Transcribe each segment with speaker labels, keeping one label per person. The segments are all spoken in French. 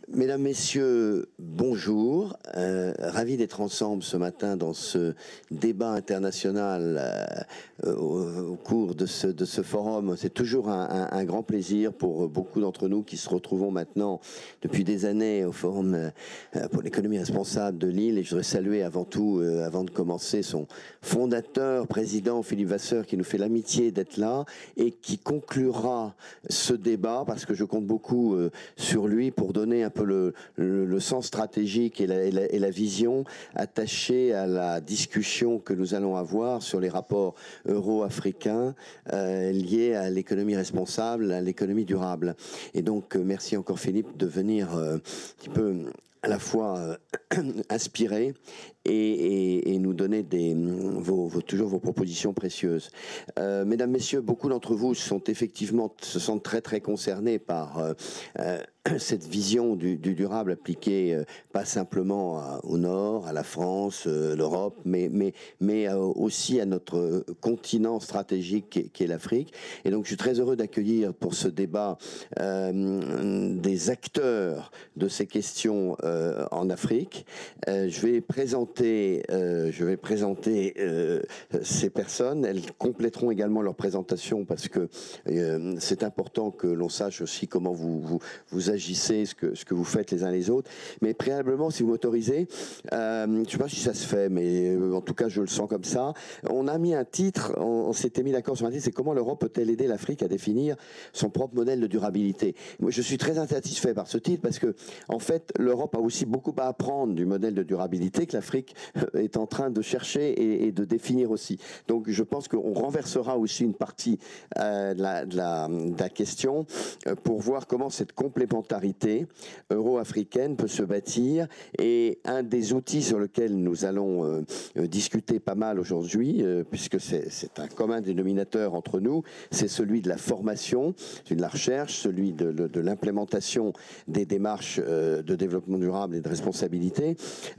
Speaker 1: Mesdames, Messieurs, bonjour. Ravi d'être ensemble ce matin dans ce débat international au cours de ce forum. C'est toujours un grand plaisir pour beaucoup d'entre nous qui se retrouvons maintenant depuis des années au Forum pour l'économie responsable de Lille. Et je voudrais saluer avant tout, avant de commencer, son fondateur, président Philippe Vasseur, qui nous fait l'amitié d'être là et qui conclura ce débat, parce que je compte beaucoup sur lui pour donner un peu le sens stratégique et la vision attachée à la discussion que nous allons avoir sur les rapports euro-africains liés à l'économie responsable, à l'économie durable. Et donc, merci encore Philippe de venir un petit peu à la fois inspirer et nous donner toujours vos propositions précieuses. Mesdames, Messieurs, beaucoup d'entre vous se sentent très concernés par cette vision du durable appliquée pas simplement au Nord, à la France, l'Europe, mais aussi à notre continent stratégique qui est l'Afrique. Et donc je suis très heureux d'accueillir pour ce débat des acteurs de ces questions en Afrique. Je vais présenter ces personnes. Elles compléteront également leur présentation parce que c'est important que l'on sache aussi comment vous agissez, ce que vous faites les uns les autres. Mais préalablement, si vous m'autorisez, je ne sais pas si ça se fait, mais en tout cas, je le sens comme ça. On a mis un titre, on s'était mis d'accord sur un titre, c'est comment l'Europe peut-elle aider l'Afrique à définir son propre modèle de durabilité. Moi, je suis très insatisfait par ce titre parce que, en fait, l'Europe a aussi beaucoup à apprendre du modèle de durabilité que l'Afrique est en train de chercher et de définir aussi. Donc, je pense qu'on renversera aussi une partie de la question pour voir comment cette complémentarité euro-africaine peut se bâtir. Et un des outils sur lequel nous allons discuter pas mal aujourd'hui, puisque c'est un commun dénominateur entre nous, c'est celui de la formation, celui de la recherche, celui de l'implémentation des démarches de développement durable et de responsabilité.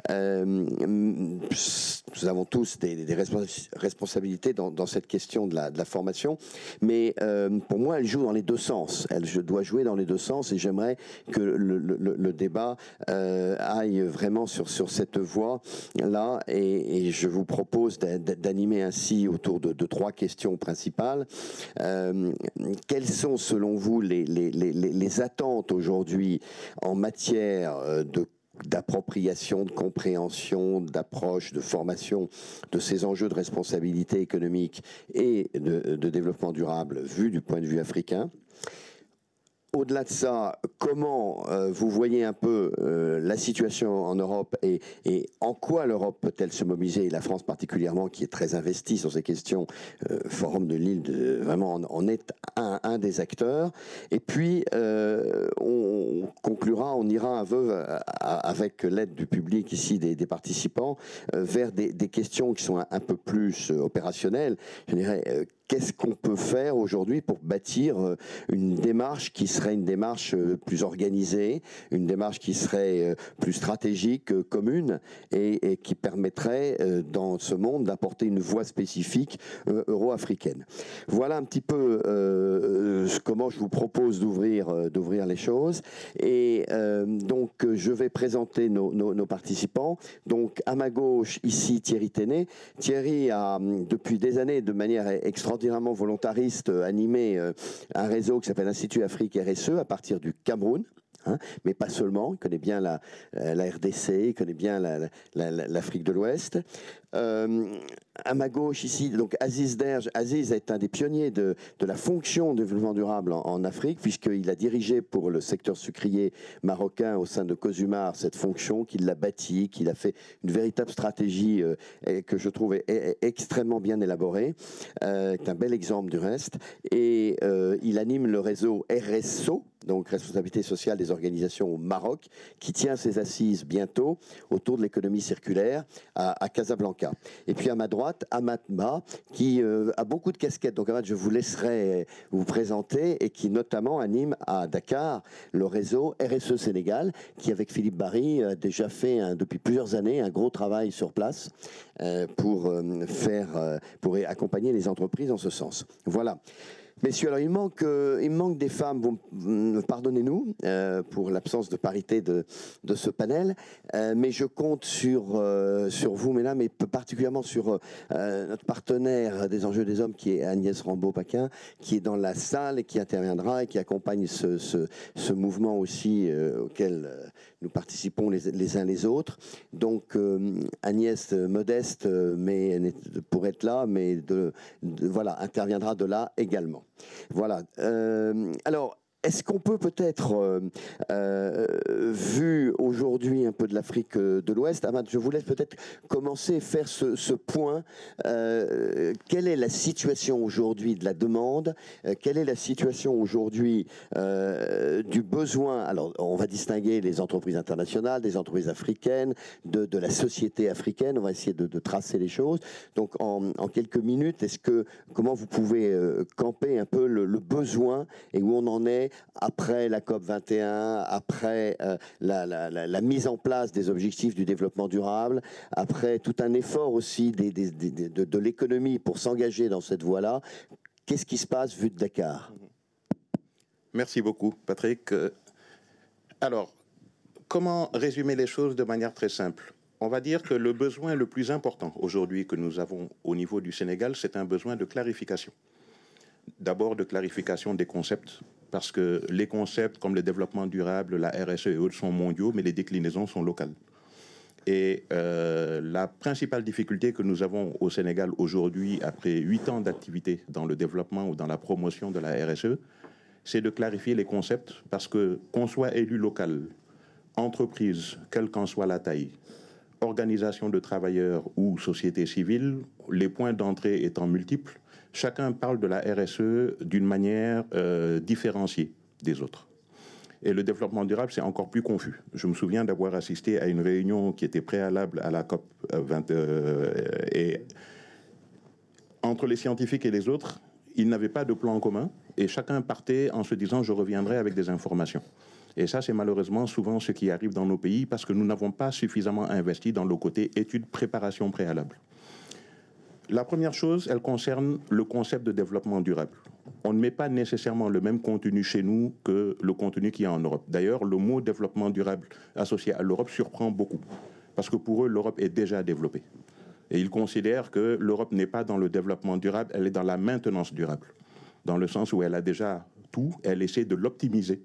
Speaker 1: Nous avons tous des responsabilités dans cette question de la formation, mais pour moi, elle joue dans les deux sens. Elle doit jouer dans les deux sens et j'aimerais que le débat aille vraiment sur cette voie-là et je vous propose d'animer ainsi autour de trois questions principales. Quelles sont selon vous les attentes aujourd'hui en matière d'appropriation, de compréhension, d'approche, de formation de ces enjeux de responsabilité économique et de développement durable vus du point de vue africain? Au-delà de ça, comment vous voyez un peu la situation en Europe et en quoi l'Europe peut-elle se mobiliser, et la France particulièrement qui est très investie sur ces questions, Forum de Lille vraiment en est un des acteurs. Et puis on conclura, on ira un peu avec l'aide du public ici, des participants, vers des questions qui sont un peu plus opérationnelles. Je dirais, qu'est-ce qu'on peut faire aujourd'hui pour bâtir une démarche qui serait une démarche plus organisée, une démarche qui serait plus stratégique, commune, et qui permettrait dans ce monde d'apporter une voix spécifique euro-africaine. Voilà un petit peu comment je vous propose d'ouvrir les choses. Et donc je vais présenter nos participants. Donc à ma gauche ici Thierry Téné. Thierry a depuis des années de manière extraordinairement volontariste animé un réseau qui s'appelle Institut Afrique RSE à partir du Cameroun. Mais pas seulement, il connaît bien la RDC, il connaît bien l'Afrique de l'Ouest. À ma gauche ici, donc Aziz Derge. Aziz est un des pionniers de la fonction de développement durable en Afrique, puisqu'il a dirigé pour le secteur sucrier marocain au sein de Cosumar cette fonction, qu'il l'a bâtie, qu'il a fait une véritable stratégie que je trouve extrêmement bien élaborée, est un bel exemple du reste. Et il anime le réseau RSO, donc responsabilité sociale des organisations au Maroc, qui tient ses assises bientôt autour de l'économie circulaire à Casablanca. Et puis à ma droite, Amat Ba, qui a beaucoup de casquettes. Donc Amat, je vous laisserai vous présenter et qui notamment anime à Dakar le réseau RSE Sénégal, qui avec Philippe Barry a déjà fait depuis plusieurs années un gros travail sur place pour accompagner les entreprises en ce sens. Voilà. Messieurs, alors il manque des femmes, pardonnez-nous pour l'absence de parité de ce panel, mais je compte sur vous, mesdames, et particulièrement sur notre partenaire des enjeux des hommes, qui est Agnès Rambaud-Paquin, qui est dans la salle et qui interviendra et qui accompagne ce mouvement aussi auquel nous participons les uns les autres. Donc Agnès, modeste, mais pour être là, mais voilà, interviendra de là également. Voilà. Alors, est-ce qu'on peut peut-être, vu aujourd'hui un peu de l'Afrique de l'Ouest, Ahmad, je vous laisse peut-être commencer à faire ce point. Quelle est la situation aujourd'hui de la demande? Quelle est la situation aujourd'hui du besoin? Alors, on va distinguer les entreprises internationales, des entreprises africaines, de la société africaine. On va essayer de tracer les choses. Donc, en quelques minutes, comment vous pouvez camper un peu le besoin et où on en est après la COP21, après la mise en place des objectifs du développement durable, après tout un effort aussi de l'économie pour s'engager dans cette voie-là? Qu'est-ce qui se passe vu de Dakar?
Speaker 2: Merci beaucoup, Patrick. Alors, comment résumer les choses de manière très simple? On va dire que le besoin le plus important aujourd'hui que nous avons au niveau du Sénégal, c'est un besoin de clarification. D'abord de clarification des concepts, parce que les concepts comme le développement durable, la RSE et autres sont mondiaux, mais les déclinaisons sont locales. Et la principale difficulté que nous avons au Sénégal aujourd'hui, après 8 ans d'activité dans le développement ou dans la promotion de la RSE, c'est de clarifier les concepts, parce que qu'on soit élu local, entreprise, quelle qu'en soit la taille, organisation de travailleurs ou société civile, les points d'entrée étant multiples, chacun parle de la RSE d'une manière différenciée des autres. Et le développement durable, c'est encore plus confus. Je me souviens d'avoir assisté à une réunion qui était préalable à la COP 20, et entre les scientifiques et les autres, ils n'avaient pas de plan commun et chacun partait en se disant « je reviendrai avec des informations ». Et ça, c'est malheureusement souvent ce qui arrive dans nos pays parce que nous n'avons pas suffisamment investi dans le côté études, préparation préalable. La première chose, elle concerne le concept de développement durable. On ne met pas nécessairement le même contenu chez nous que le contenu qu'il y a en Europe. D'ailleurs, le mot développement durable associé à l'Europe surprend beaucoup, parce que pour eux, l'Europe est déjà développée. Et ils considèrent que l'Europe n'est pas dans le développement durable, elle est dans la maintenance durable, dans le sens où elle a déjà tout, elle essaie de l'optimiser.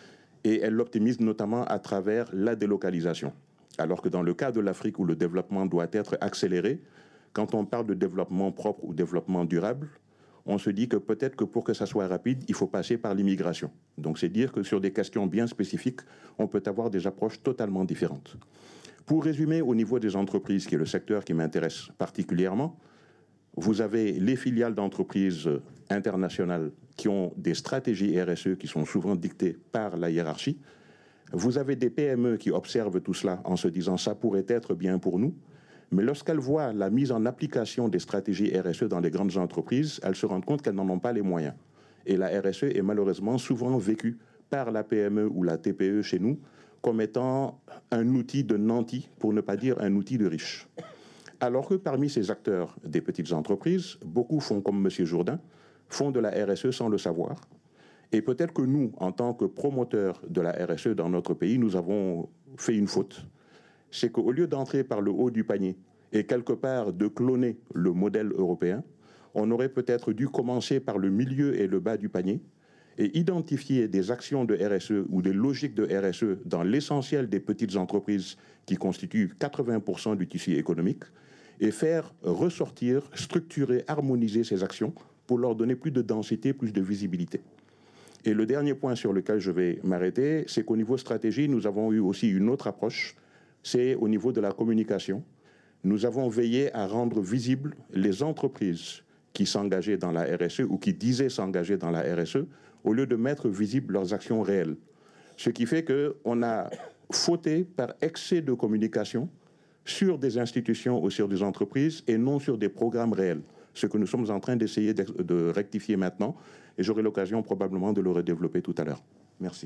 Speaker 2: Et elle l'optimise notamment à travers la délocalisation. Alors que dans le cas de l'Afrique, où le développement doit être accéléré, quand on parle de développement propre ou développement durable, on se dit que peut-être que pour que ça soit rapide, il faut passer par l'immigration. Donc c'est dire que sur des questions bien spécifiques, on peut avoir des approches totalement différentes. Pour résumer, au niveau des entreprises, qui est le secteur qui m'intéresse particulièrement, vous avez les filiales d'entreprises internationales qui ont des stratégies RSE qui sont souvent dictées par la hiérarchie. Vous avez des PME qui observent tout cela en se disant « ça pourrait être bien pour nous ». Mais lorsqu'elles voient la mise en application des stratégies RSE dans les grandes entreprises, elles se rendent compte qu'elles n'en ont pas les moyens. Et la RSE est malheureusement souvent vécue par la PME ou la TPE chez nous comme étant un outil de nanti, pour ne pas dire un outil de riche. Alors que parmi ces acteurs des petites entreprises, beaucoup font comme M. Jourdain, font de la RSE sans le savoir. Et peut-être que nous, en tant que promoteurs de la RSE dans notre pays, nous avons fait une faute. C'est qu'au lieu d'entrer par le haut du panier et quelque part de cloner le modèle européen, on aurait peut-être dû commencer par le milieu et le bas du panier et identifier des actions de RSE ou des logiques de RSE dans l'essentiel des petites entreprises qui constituent 80% du tissu économique et faire ressortir, structurer, harmoniser ces actions pour leur donner plus de densité, plus de visibilité. Et le dernier point sur lequel je vais m'arrêter, c'est qu'au niveau stratégie, nous avons eu aussi une autre approche, c'est au niveau de la communication. Nous avons veillé à rendre visibles les entreprises qui s'engageaient dans la RSE ou qui disaient s'engager dans la RSE, au lieu de mettre visibles leurs actions réelles. Ce qui fait qu'on a fauté par excès de communication sur des institutions ou sur des entreprises et non sur des programmes réels. Ce que nous sommes en train d'essayer de rectifier maintenant, et j'aurai l'occasion probablement de le redévelopper tout à l'heure. Merci.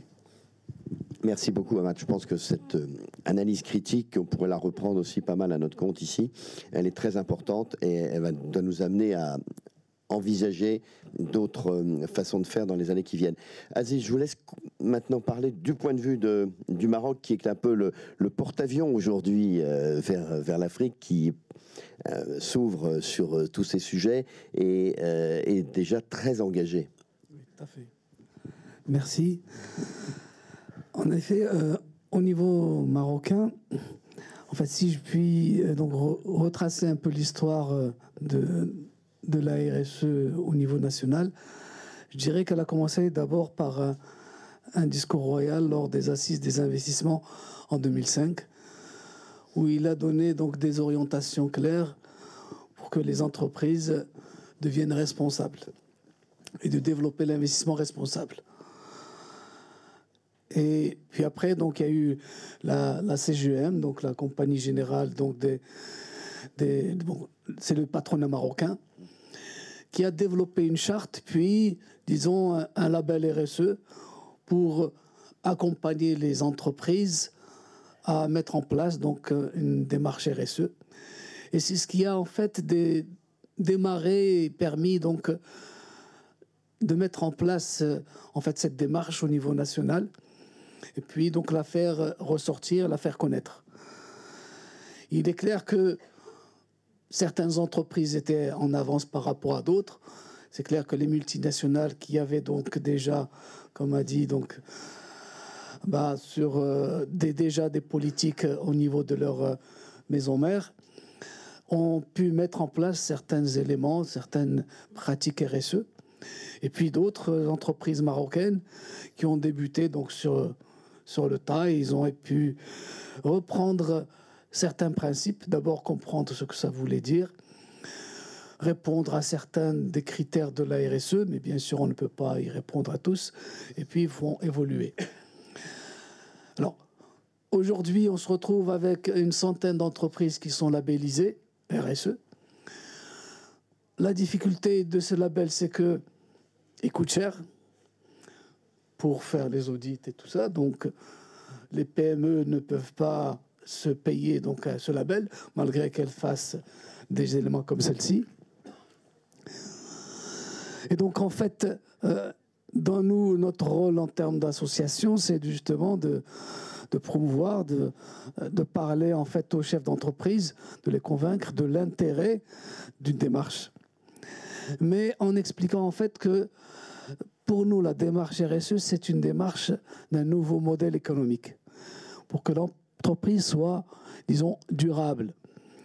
Speaker 1: Merci beaucoup, Ahmad. Je pense que cette analyse critique, on pourrait la reprendre aussi pas mal à notre compte ici. Elle est très importante et elle doit nous amener à envisager d'autres façons de faire dans les années qui viennent. Aziz, je vous laisse maintenant parler du point de vue du Maroc, qui est un peu le porte-avions aujourd'hui vers l'Afrique, qui s'ouvre sur tous ces sujets et est déjà très engagé.
Speaker 3: Oui, tout à fait. Merci. En effet, au niveau marocain, en fait, si je puis donc retracer un peu l'histoire de la RSE au niveau national, je dirais qu'elle a commencé d'abord par un discours royal lors des assises des investissements en 2005, où il a donné donc des orientations claires pour que les entreprises deviennent responsables et de développer l'investissement responsable. Et puis après, donc, il y a eu la CGM, donc la Compagnie Générale, donc bon, c'est le patronat marocain, qui a développé une charte, puis, disons, un label RSE pour accompagner les entreprises à mettre en place donc une démarche RSE. Et c'est ce qui a en fait démarré et permis donc de mettre en place en fait cette démarche au niveau national. Et puis donc la faire ressortir, la faire connaître. Il est clair que certaines entreprises étaient en avance par rapport à d'autres. C'est clair que les multinationales qui avaient donc déjà, comme a dit, donc, sur déjà des politiques au niveau de leur maison mère, ont pu mettre en place certains éléments, certaines pratiques RSE. Et puis d'autres entreprises marocaines qui ont débuté donc sur le tas, et ils ont pu reprendre certains principes, d'abord comprendre ce que ça voulait dire, répondre à certains des critères de la RSE, mais bien sûr on ne peut pas y répondre à tous, et puis ils vont évoluer. Alors, aujourd'hui, on se retrouve avec une centaine d'entreprises qui sont labellisées RSE. La difficulté de ce label, c'est que il coûte cher pour faire les audits et tout ça. Donc, les PME ne peuvent pas se payer donc ce label, malgré qu'elles fassent des éléments comme celle-ci. Et donc, en fait, dans notre rôle en termes d'association, c'est justement de promouvoir, de parler en fait aux chefs d'entreprise, de les convaincre de l'intérêt d'une démarche. Mais en expliquant en fait que pour nous, la démarche RSE, c'est une démarche d'un nouveau modèle économique pour que l'entreprise soit, disons, durable,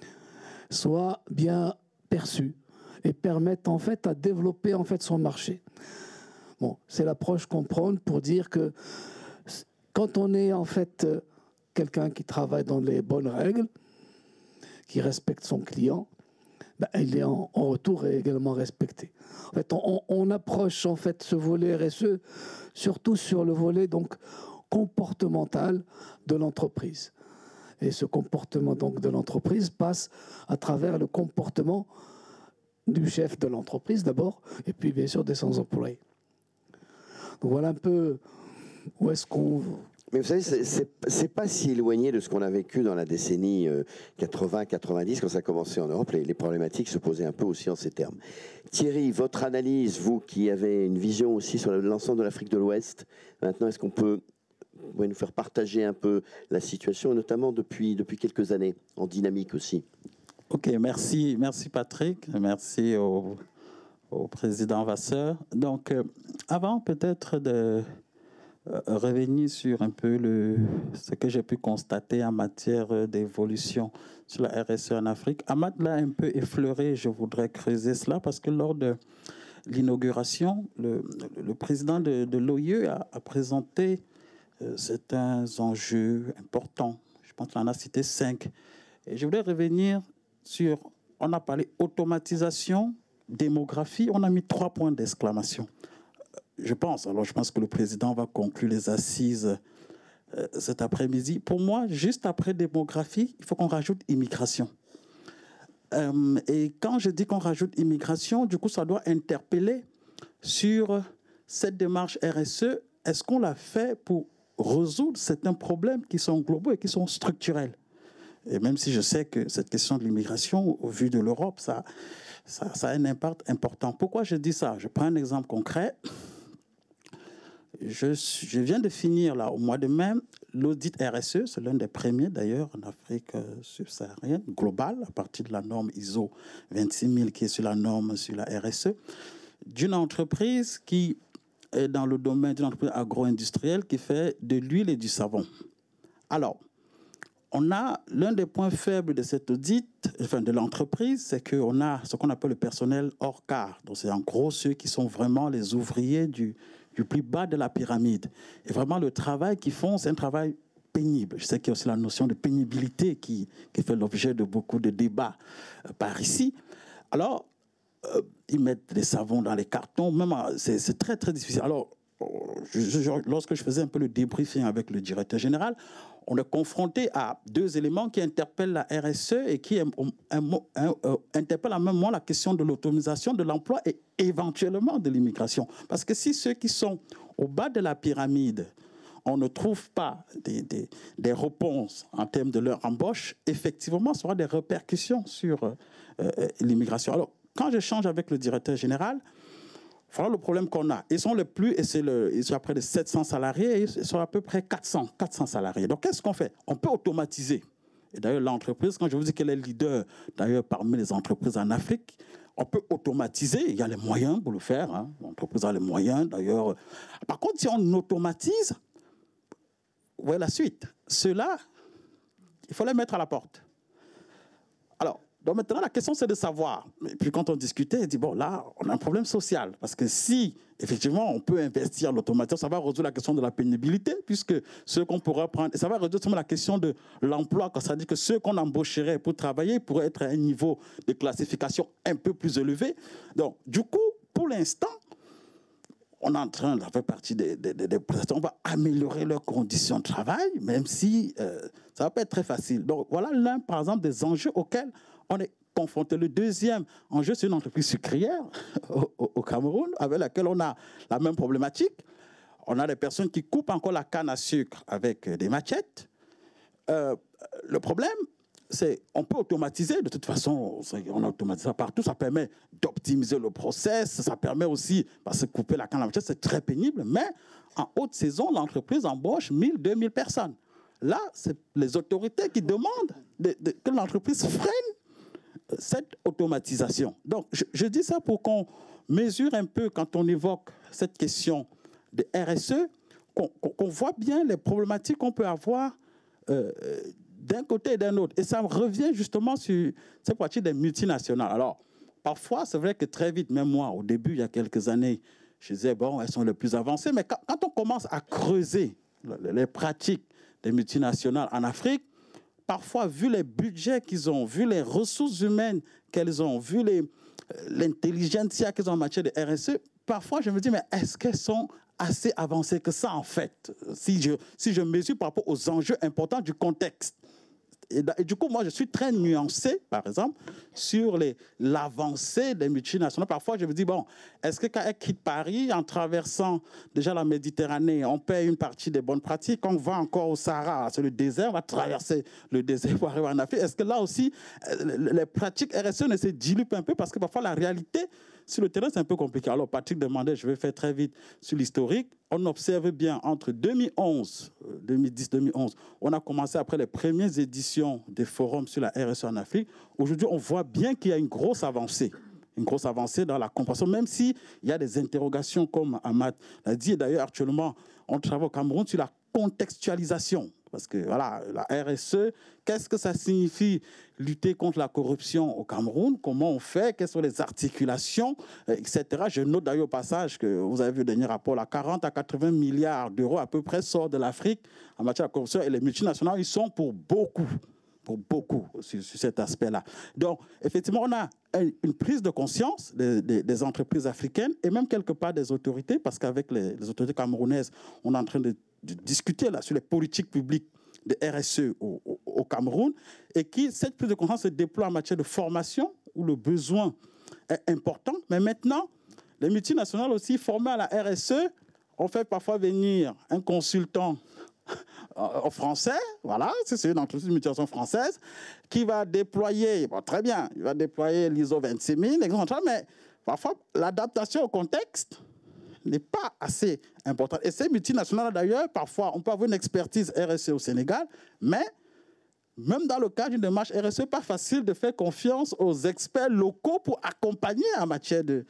Speaker 3: soit bien perçue et permette en fait à développer en fait son marché. Bon, c'est l'approche qu'on prône pour dire que quand on est en fait quelqu'un qui travaille dans les bonnes règles, qui respecte son client, il est en retour est également respecté. En fait, on approche en fait ce volet RSE surtout sur le volet donc comportemental de l'entreprise. Et ce comportement donc de l'entreprise passe à travers le comportement du chef de l'entreprise d'abord, et puis bien sûr des sans employés. Donc voilà un peu où est-ce qu'on...
Speaker 1: Mais vous savez, c'est pas si éloigné de ce qu'on a vécu dans la décennie 80-90, quand ça a commencé en Europe. Les problématiques se posaient un peu aussi en ces termes. Thierry, votre analyse, vous qui avez une vision aussi sur l'ensemble de l'Afrique de l'Ouest, maintenant, est-ce qu'on peut nous faire partager un peu la situation, notamment depuis quelques années, en dynamique aussi?
Speaker 4: Ok, merci Patrick, merci au président Vasseur. Donc, avant peut-être de revenir sur un peu ce que j'ai pu constater en matière d'évolution sur la RSE en Afrique. Ahmad l'a un peu effleuré, je voudrais creuser cela, parce que lors de l'inauguration, le président de l'OIE a présenté certains enjeux importants. Je pense qu'il en a cité 5. Et je voudrais revenir sur, on a parlé automatisation, démographie, on a mis 3 points d'exclamation. Je pense que le président va conclure les assises cet après-midi. Pour moi, juste après démographie, il faut qu'on rajoute immigration. Et quand je dis qu'on rajoute immigration, du coup, ça doit interpeller sur cette démarche RSE. Est-ce qu'on l'a fait pour résoudre certains problèmes qui sont globaux et qui sont structurels? Et même si je sais que cette question de l'immigration, au vu de l'Europe, ça a un impact important. Pourquoi je dis ça? Je prends un exemple concret. Je viens de finir, là, au mois de mai, l'audit RSE. C'est l'un des premiers, d'ailleurs, en Afrique subsaharienne, global, à partir de la norme ISO 26000, qui est sur la norme sur la RSE, d'une entreprise qui est dans le domaine d'une entreprise agro-industrielle qui fait de l'huile et du savon. Alors, on a l'un des points faibles de cet audit, enfin de l'entreprise, c'est qu'on a ce qu'on appelle le personnel hors quart. Donc, c'est en gros ceux qui sont vraiment les ouvriers du plus bas de la pyramide. Et vraiment, le travail qu'ils font, c'est un travail pénible. Je sais qu'il y a aussi la notion de pénibilité qui fait l'objet de beaucoup de débats par ici. Alors, ils mettent des savons dans les cartons, même c'est très, très difficile. Alors, lorsque je faisais un peu le débriefing avec le directeur général, on est confronté à deux éléments qui interpellent la RSE et qui interpellent en même moment la question de l'automatisation de l'emploi et éventuellement de l'immigration. Parce que si ceux qui sont au bas de la pyramide, on ne trouve pas des réponses en termes de leur embauche, effectivement, ça aura des répercussions sur l'immigration. Alors, quand j'échange avec le directeur général, voilà le problème qu'on a. Ils sont les plus, ils sont à près de 700 salariés, et ils sont à peu près 400 salariés. Donc, qu'est-ce qu'on fait? On peut automatiser. Et d'ailleurs, l'entreprise, quand je vous dis qu'elle est leader, d'ailleurs, parmi les entreprises en Afrique, on peut automatiser. Il y a les moyens pour le faire. Hein. L'entreprise a les moyens, d'ailleurs. Par contre, si on automatise, où est la suite? Ceux-là, il faut les mettre à la porte. Alors, donc maintenant, la question, c'est de savoir. Et puis quand on discutait, on dit, bon, là, on a un problème social. Parce que si, effectivement, on peut investir l'automatisation, ça va résoudre la question de la pénibilité, puisque ceux qu'on pourra prendre, et ça va résoudre la question de l'emploi, quand ça dit que ceux qu'on embaucherait pour travailler pourraient être à un niveau de classification un peu plus élevé. Donc, du coup, pour l'instant, on est en train, ça fait partie des prestations, on va améliorer leurs conditions de travail, même si ça ne va pas être très facile. Donc, voilà l'un, par exemple, des enjeux auxquels on est confronté. Le deuxième enjeu, c'est une entreprise sucrière au Cameroun, avec laquelle on a la même problématique. On a des personnes qui coupent encore la canne à sucre avec des machettes. Le problème, c'est qu'on peut automatiser. De toute façon, on automatise ça partout. Ça permet d'optimiser le process. Ça permet aussi, parce que couper la canne à machette, c'est très pénible. Mais en haute saison, l'entreprise embauche 1000, 2000 personnes. Là, c'est les autorités qui demandent que l'entreprise freine cette automatisation. Donc, je dis ça pour qu'on mesure un peu, quand on évoque cette question de RSE, qu'on voit bien les problématiques qu'on peut avoir d'un côté et d'un autre. Et ça revient justement sur cette partie des multinationales. Alors, parfois, c'est vrai que très vite, même moi, au début, il y a quelques années, je disais, bon, elles sont les plus avancées. Mais quand on commence à creuser les pratiques des multinationales en Afrique, parfois, vu les budgets qu'ils ont, vu les ressources humaines qu'elles ont, vu l'intelligentsia qu'elles ont en matière de RSE, parfois, je me dis, mais est-ce qu'elles sont assez avancées que ça, en fait, si je mesure par rapport aux enjeux importants du contexte? Et du coup, moi, je suis très nuancé, par exemple, sur l'avancée des multinationales. Parfois, je me dis, bon, est-ce que quand elles quittent Paris, en traversant déjà la Méditerranée, on paye une partie des bonnes pratiques, on va encore au Sahara, c'est le désert, on va traverser le désert pour arriver en Afrique. Est-ce que là aussi, les pratiques RSE ne se diluent pas un peu? Parce que parfois, la réalité, sur le terrain, c'est un peu compliqué. Alors, Patrick demandait, je vais faire très vite sur l'historique. On observe bien, entre 2010-2011, on a commencé après les premières éditions des forums sur la RSE en Afrique. Aujourd'hui, on voit bien qu'il y a une grosse avancée dans la compréhension, même s'il y a des interrogations, comme Ahmad l'a dit. Et d'ailleurs, actuellement, on travaille au Cameroun sur la contextualisation. Parce que, voilà, la RSE, qu'est-ce que ça signifie lutter contre la corruption au Cameroun? Comment on fait? Quelles sont les articulations, etc. Je note d'ailleurs au passage que vous avez vu le dernier rapport, là, 40 à 80 milliards d'euros à peu près sortent de l'Afrique en matière de corruption. Et les multinationales, ils sont pour beaucoup sur cet aspect-là. Donc, effectivement, on a une prise de conscience des entreprises africaines et même quelque part des autorités, parce qu'avec les autorités camerounaises, on est en train de discuter là sur les politiques publiques de RSE au Cameroun, et cette prise de conscience se déploie en matière de formation, où le besoin est important. Mais maintenant, les multinationales aussi formées à la RSE, on fait parfois venir un consultant français, voilà, c'est une entreprise de mutualisation française qui va déployer, bon, très bien, il va déployer l'ISO 26000, mais parfois l'adaptation au contexte n'est pas assez importante. Et ces multinationales, d'ailleurs, parfois, on peut avoir une expertise RSE au Sénégal, mais même dans le cadre d'une démarche RSE, pas facile de faire confiance aux experts locaux pour accompagner en matière de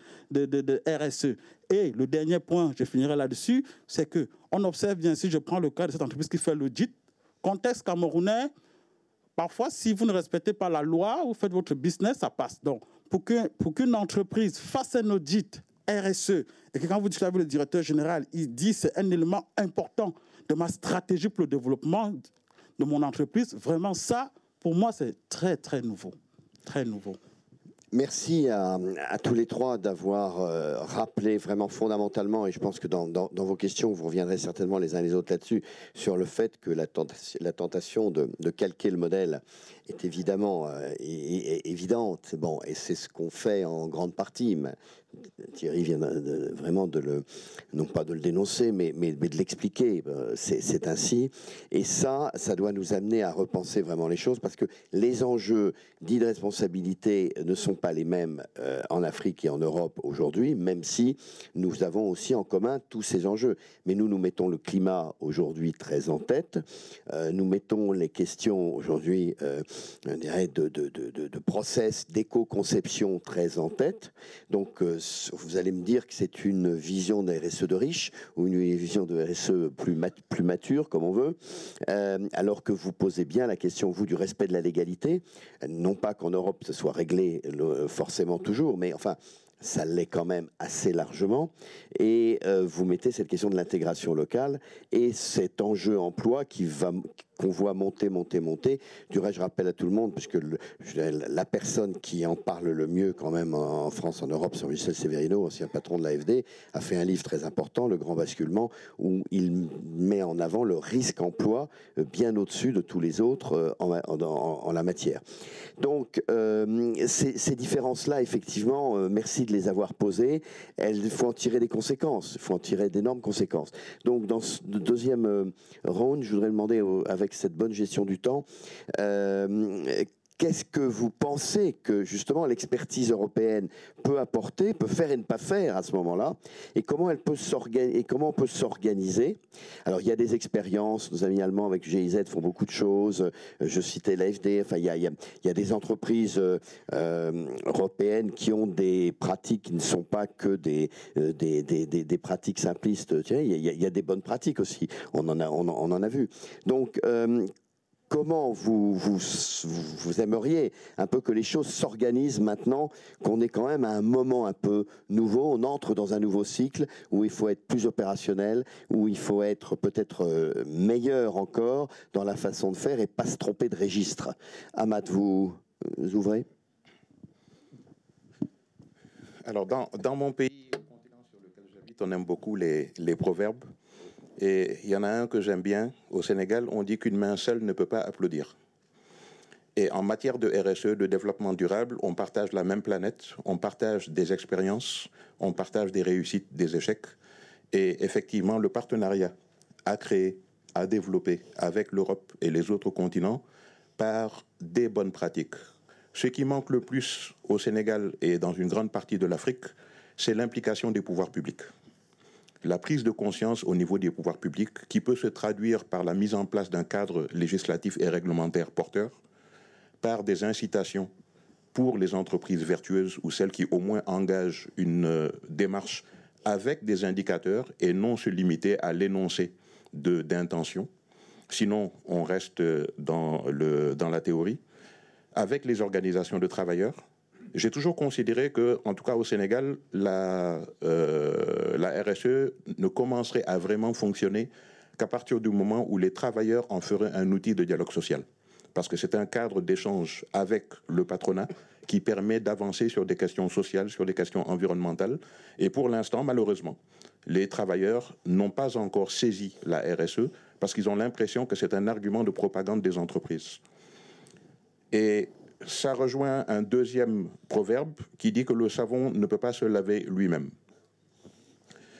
Speaker 4: RSE. Et le dernier point, je finirai là-dessus, c'est qu'on observe bien, si je prends le cas de cette entreprise qui fait l'audit, contexte camerounais, parfois, si vous ne respectez pas la loi, vous faites votre business, ça passe. Donc, pour qu'une entreprise fasse un audit RSE, et que quand vous discutez avec le directeur général, il dit c'est un élément important de ma stratégie pour le développement de mon entreprise, vraiment ça, pour moi, c'est très, très nouveau. Très nouveau.
Speaker 1: Merci à tous les trois d'avoir rappelé vraiment fondamentalement, et je pense que dans vos questions, vous reviendrez certainement les uns les autres là-dessus, sur le fait que la tentation de calquer le modèle est évidemment évidente. Bon, et c'est ce qu'on fait en grande partie. Mais Thierry vient vraiment non pas de le dénoncer, mais de l'expliquer. C'est ainsi. Et ça doit nous amener à repenser vraiment les choses, parce que les enjeux dits de responsabilité ne sont pas les mêmes en Afrique et en Europe aujourd'hui, même si nous avons aussi en commun tous ces enjeux. Mais nous mettons le climat aujourd'hui très en tête. Nous mettons les questions aujourd'hui, je dirais, de process, d'éco-conception très en tête. Donc, vous allez me dire que c'est une vision de RSE de riche ou une vision de RSE plus mature, comme on veut, alors que vous posez bien la question, vous, du respect de la légalité. Non pas qu'en Europe, ce soit réglé forcément toujours, mais enfin, ça l'est quand même assez largement. Et vous mettez cette question de l'intégration locale et cet enjeu emploi qu'on voit monter. Du reste, je rappelle à tout le monde, puisque la personne qui en parle le mieux quand même en France, en Europe, c'est Michel Severino, ancien patron de l'AFD, a fait un livre très important, Le Grand Basculement, où il met en avant le risque emploi bien au-dessus de tous les autres en la matière. Donc, ces différences-là, effectivement, merci de les avoir posées. Il faut en tirer des conséquences, il faut en tirer d'énormes conséquences. Donc, dans ce deuxième round, je voudrais demander, avec cette bonne gestion du temps, qu'est-ce que vous pensez que justement l'expertise européenne peut apporter, peut faire et ne pas faire à ce moment-là, et comment on peut s'organiser? Alors il y a des expériences, nos amis allemands avec GIZ font beaucoup de choses, je citais l'AFD, enfin il y a des entreprises européennes qui ont des pratiques qui ne sont pas que des pratiques simplistes. Tiens, il y a des bonnes pratiques aussi, on en a vu. Donc comment vous aimeriez un peu que les choses s'organisent maintenant qu'on est quand même à un moment un peu nouveau, on entre dans un nouveau cycle où il faut être plus opérationnel, où il faut être peut-être meilleur encore dans la façon de faire et pas se tromper de registre. Amat, vous ouvrez?
Speaker 2: Alors, dans mon pays, le continent sur lequel j'habite, on aime beaucoup les proverbes. Et il y en a un que j'aime bien. Au Sénégal, on dit qu'une main seule ne peut pas applaudir. Et en matière de RSE, de développement durable, on partage la même planète, on partage des expériences, on partage des réussites, des échecs. Et effectivement, le partenariat à créer, à développer avec l'Europe et les autres continents par des bonnes pratiques. Ce qui manque le plus au Sénégal et dans une grande partie de l'Afrique, c'est l'implication des pouvoirs publics. La prise de conscience au niveau des pouvoirs publics qui peut se traduire par la mise en place d'un cadre législatif et réglementaire porteur, par des incitations pour les entreprises vertueuses ou celles qui au moins engagent une démarche avec des indicateurs et non se limiter à l'énoncé d'intention. Sinon, on reste dans la théorie. Avec les organisations de travailleurs, j'ai toujours considéré que, en tout cas au Sénégal, la RSE ne commencerait à vraiment fonctionner qu'à partir du moment où les travailleurs en feraient un outil de dialogue social. Parce que c'est un cadre d'échange avec le patronat qui permet d'avancer sur des questions sociales, sur des questions environnementales. Et pour l'instant, malheureusement, les travailleurs n'ont pas encore saisi la RSE parce qu'ils ont l'impression que c'est un argument de propagande des entreprises. Et ça rejoint un deuxième proverbe qui dit que le savon ne peut pas se laver lui-même.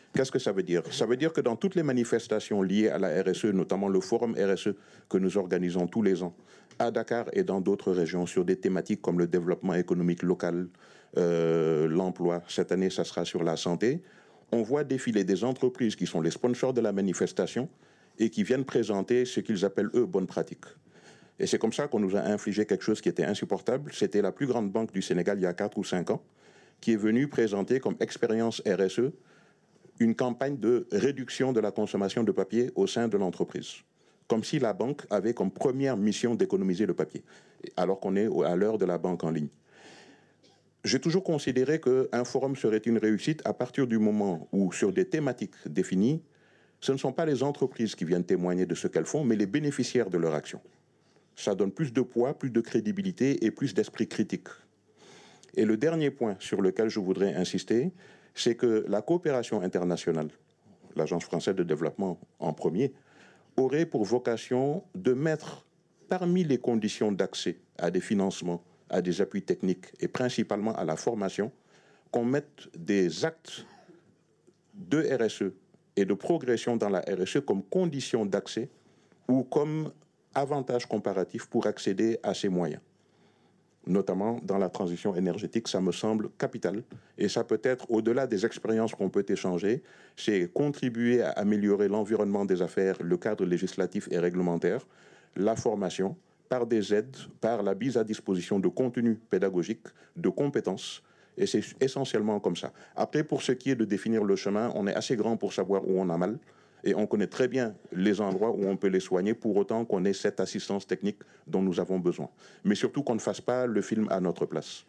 Speaker 2: Qu'est-ce que ça veut dire? Ça veut dire que dans toutes les manifestations liées à la RSE, notamment le forum RSE que nous organisons tous les ans à Dakar et dans d'autres régions sur des thématiques comme le développement économique local, l'emploi, cette année ça sera sur la santé, on voit défiler des entreprises qui sont les sponsors de la manifestation et qui viennent présenter ce qu'ils appellent, eux, bonnes pratiques. Et c'est comme ça qu'on nous a infligé quelque chose qui était insupportable. C'était la plus grande banque du Sénégal il y a 4 ou 5 ans qui est venue présenter comme expérience RSE une campagne de réduction de la consommation de papier au sein de l'entreprise. Comme si la banque avait comme première mission d'économiser le papier, alors qu'on est à l'heure de la banque en ligne. J'ai toujours considéré qu'un forum serait une réussite à partir du moment où, sur des thématiques définies, ce ne sont pas les entreprises qui viennent témoigner de ce qu'elles font, mais les bénéficiaires de leur action. Ça donne plus de poids, plus de crédibilité et plus d'esprit critique. Et le dernier point sur lequel je voudrais insister, c'est que la coopération internationale, l'Agence française de développement en premier, aurait pour vocation de mettre parmi les conditions d'accès à des financements, à des appuis techniques et principalement à la formation, qu'on mette des actes de RSE et de progression dans la RSE comme condition d'accès ou comme avantage comparatif pour accéder à ces moyens. Notamment dans la transition énergétique, ça me semble capital. Et ça peut être, au-delà des expériences qu'on peut échanger, c'est contribuer à améliorer l'environnement des affaires, le cadre législatif et réglementaire, la formation, par des aides, par la mise à disposition de contenus pédagogiques, de compétences. Et c'est essentiellement comme ça. Après, pour ce qui est de définir le chemin, on est assez grand pour savoir où on a mal. Et on connaît très bien les endroits où on peut les soigner, pour autant qu'on ait cette assistance technique dont nous avons besoin. Mais surtout qu'on ne fasse pas le film à notre place.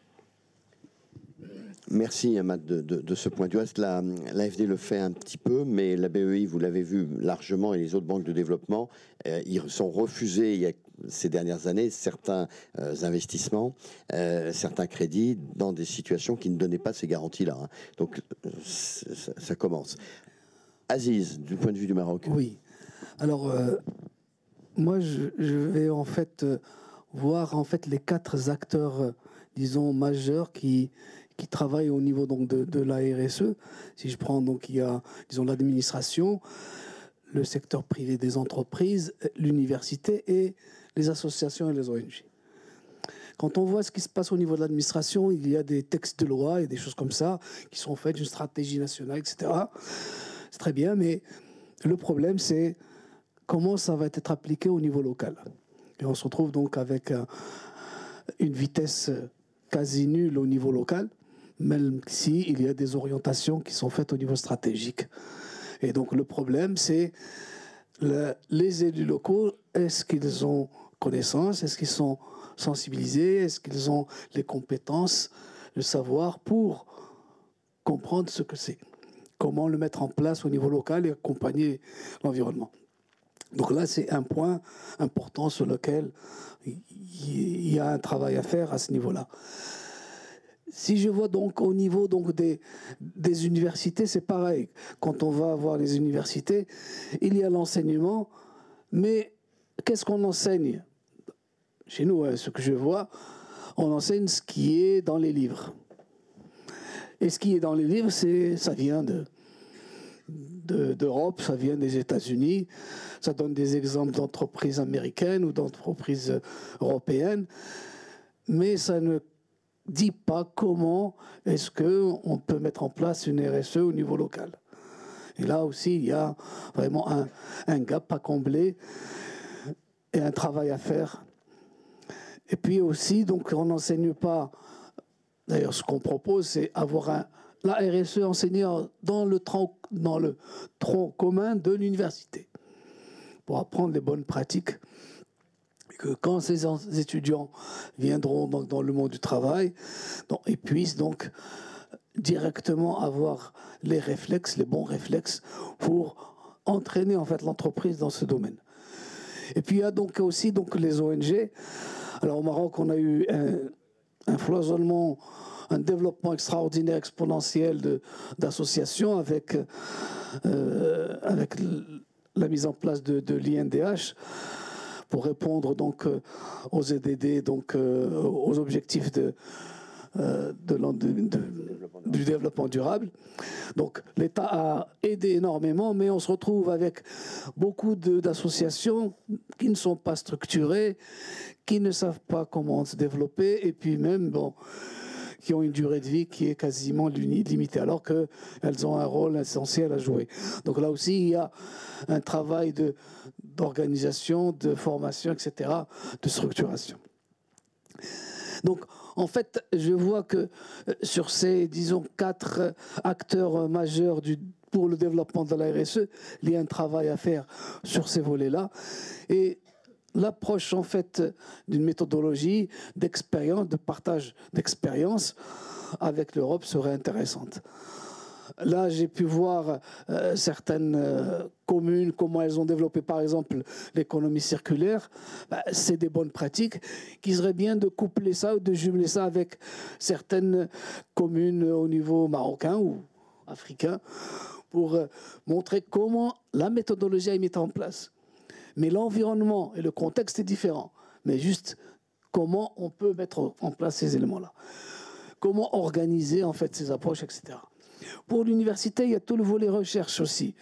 Speaker 1: Merci, Ahmad, de ce point de vue. L'AFD le fait un petit peu, mais la BEI, vous l'avez vu largement, et les autres banques de développement, ils sont refusés il y a ces dernières années certains investissements, certains crédits dans des situations qui ne donnaient pas ces garanties-là. Hein. Donc, ça commence. Aziz, du point de vue du Maroc.
Speaker 3: Oui. Alors, moi, je vais en fait voir en fait les 4 acteurs, disons, majeurs qui travaillent au niveau donc de la RSE. Si je prends, donc, il y a, disons, l'administration, le secteur privé des entreprises, l'université et les associations et les ONG. Quand on voit ce qui se passe au niveau de l'administration, il y a des textes de loi et des choses comme ça qui sont faites, une stratégie nationale, etc. C'est très bien, mais le problème, c'est comment ça va être appliqué au niveau local. Et on se retrouve donc avec une vitesse quasi nulle au niveau local, même s'il y a des orientations qui sont faites au niveau stratégique. Et donc le problème, c'est les élus locaux, est-ce qu'ils ont connaissance, est-ce qu'ils sont sensibilisés, est-ce qu'ils ont les compétences, le savoir pour comprendre ce que c'est. Comment le mettre en place au niveau local et accompagner l'environnement. Donc là, c'est un point important sur lequel il y a un travail à faire à ce niveau-là. Si je vois donc au niveau donc des universités, c'est pareil. Quand on va voir les universités, il y a l'enseignement, mais qu'est-ce qu'on enseigne? Chez nous, ce que je vois, on enseigne ce qui est dans les livres. Et ce qui est dans les livres, ça vient d'Europe, ça vient des États-Unis, ça donne des exemples d'entreprises américaines ou d'entreprises européennes, mais ça ne dit pas comment est-ce qu'on peut mettre en place une RSE au niveau local. Et là aussi, il y a vraiment un gap à combler et un travail à faire. Et puis aussi, donc, on n'enseigne pas. D'ailleurs, ce qu'on propose, c'est avoir la RSE enseignée dans le tronc commun de l'université pour apprendre les bonnes pratiques. Et que quand ces étudiants viendront donc dans le monde du travail, donc, ils puissent donc directement avoir les réflexes, les bons réflexes pour entraîner en fait l'entreprise dans ce domaine. Et puis il y a donc aussi donc les ONG. Alors au Maroc, on a eu un foisonnement, un développement extraordinaire, exponentiel d'associations avec la mise en place de l'INDH pour répondre donc aux EDD, donc aux objectifs du développement durable. Donc l'État a aidé énormément, mais on se retrouve avec beaucoup d'associations qui ne sont pas structurées, qui ne savent pas comment se développer, et puis même, bon, qui ont une durée de vie qui est quasiment limitée, alors qu'elles ont un rôle essentiel à jouer. Donc là aussi, il y a un travail d'organisation, de formation, etc., de structuration. Donc, en fait, je vois que sur ces, disons, 4 acteurs majeurs pour le développement de la RSE, il y a un travail à faire sur ces volets-là. Et l'approche, en fait, d'une méthodologie d'expérience, de partage d'expérience avec l'Europe serait intéressante. Là, j'ai pu voir certaines communes, comment elles ont développé, par exemple, l'économie circulaire. C'est des bonnes pratiques qui seraient bien de coupler ça ou de jumeler ça avec certaines communes au niveau marocain ou africain pour montrer comment la méthodologie est mise en place. Mais l'environnement et le contexte est différent. Mais juste comment on peut mettre en place ces éléments-là. Comment organiser, en fait, ces approches, etc. Pour l'université, il y a tout le volet recherche aussi.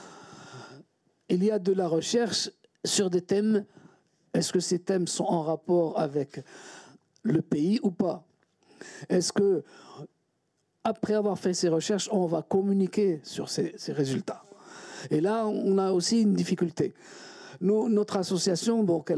Speaker 3: Il y a de la recherche sur des thèmes. Est-ce que ces thèmes sont en rapport avec le pays ou pas? Est-ce que, après avoir fait ces recherches, on va communiquer sur ces résultats? Et là, on a aussi une difficulté. Notre association, donc,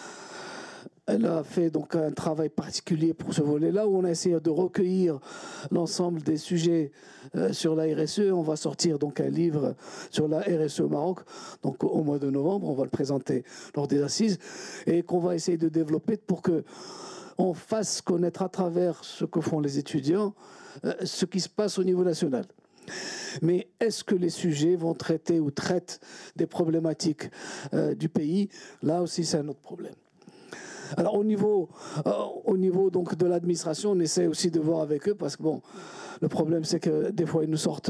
Speaker 3: elle a fait donc un travail particulier pour ce volet-là, où on a essayé de recueillir l'ensemble des sujets sur la RSE. On va sortir donc un livre sur la RSE au Maroc, donc au mois de novembre. On va le présenter lors des assises et qu'on va essayer de développer pour que on fasse connaître à travers ce que font les étudiants ce qui se passe au niveau national. Mais est-ce que les sujets vont traiter ou traitent des problématiques du pays? Là aussi, c'est un autre problème. Alors au niveau donc de l'administration, on essaie aussi de voir avec eux parce que bon, le problème c'est que des fois ils nous sortent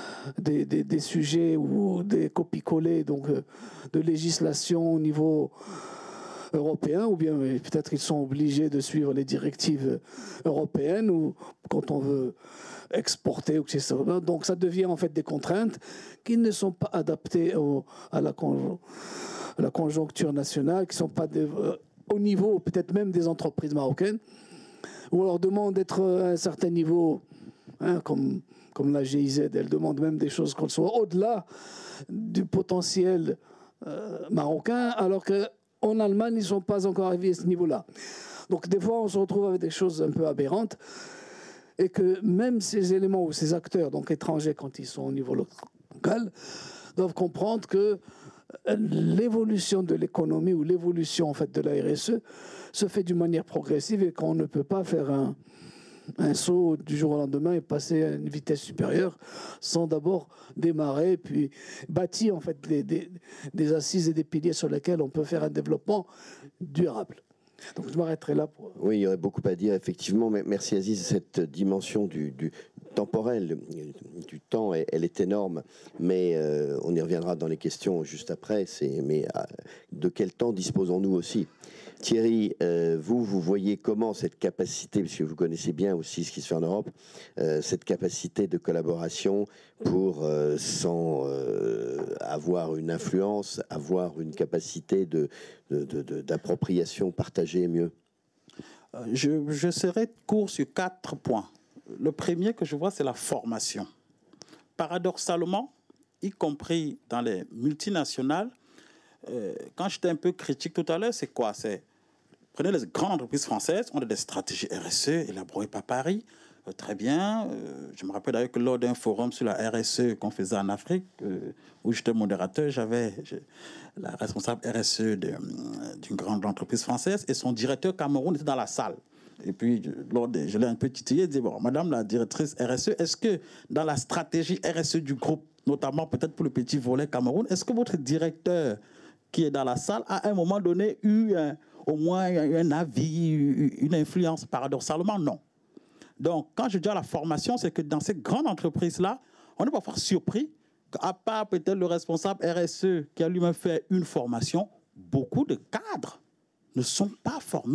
Speaker 3: des sujets ou des copies-collées donc de législation au niveau européen, ou bien peut-être ils sont obligés de suivre les directives européennes ou quand on veut exporter ou que c'est ça. Donc ça devient en fait des contraintes qui ne sont pas adaptées à la conjoncture nationale, qui ne sont pas au niveau peut-être même des entreprises marocaines, où on leur demande d'être à un certain niveau, hein, comme la GIZ, elle demande même des choses qui sont au-delà du potentiel marocain, alors qu'en Allemagne, ils ne sont pas encore arrivés à ce niveau-là. Donc des fois, on se retrouve avec des choses un peu aberrantes, et que même ces éléments ou ces acteurs donc étrangers, quand ils sont au niveau local, doivent comprendre que l'évolution de l'économie ou l'évolution en fait de la RSE se fait d'une manière progressive et qu'on ne peut pas faire un saut du jour au lendemain et passer à une vitesse supérieure sans d'abord démarrer puis bâtir en fait des assises et des piliers sur lesquels on peut faire un développement durable. Donc je m'arrêterai là.
Speaker 1: Oui, il y aurait beaucoup à dire, effectivement. Mais merci Aziz, cette dimension du temporel, du temps, elle est énorme. Mais on y reviendra dans les questions juste après. Mais de quel temps disposons-nous aussi? Thierry, vous voyez comment cette capacité, puisque vous connaissez bien aussi ce qui se fait en Europe, cette capacité de collaboration pour, sans avoir une influence, avoir une capacité d'appropriation partagée mieux?
Speaker 4: Je serai court sur 4 points. Le premier que je vois, c'est la formation. Paradoxalement, y compris dans les multinationales, quand j'étais un peu critique tout à l'heure, c'est quoi? Prenez les grandes entreprises françaises, on a des stratégies RSE élaborées par Paris, très bien. Je me rappelle d'ailleurs que lors d'un forum sur la RSE qu'on faisait en Afrique, où j'étais modérateur, j'avais la responsable RSE d'une grande entreprise française et son directeur Cameroun était dans la salle. Et puis, je l'ai un peu titillé, il dit, bon, Madame la directrice RSE, est-ce que dans la stratégie RSE du groupe, notamment peut-être pour le petit volet Cameroun, est-ce que votre directeur qui est dans la salle a à un moment donné eu au moins un avis, une influence? Paradoxalement, non. Donc, quand je dis à la formation, c'est que dans ces grandes entreprises-là, on est parfois surpris qu'à part peut-être le responsable RSE qui a lui-même fait une formation, beaucoup de cadres ne sont pas formés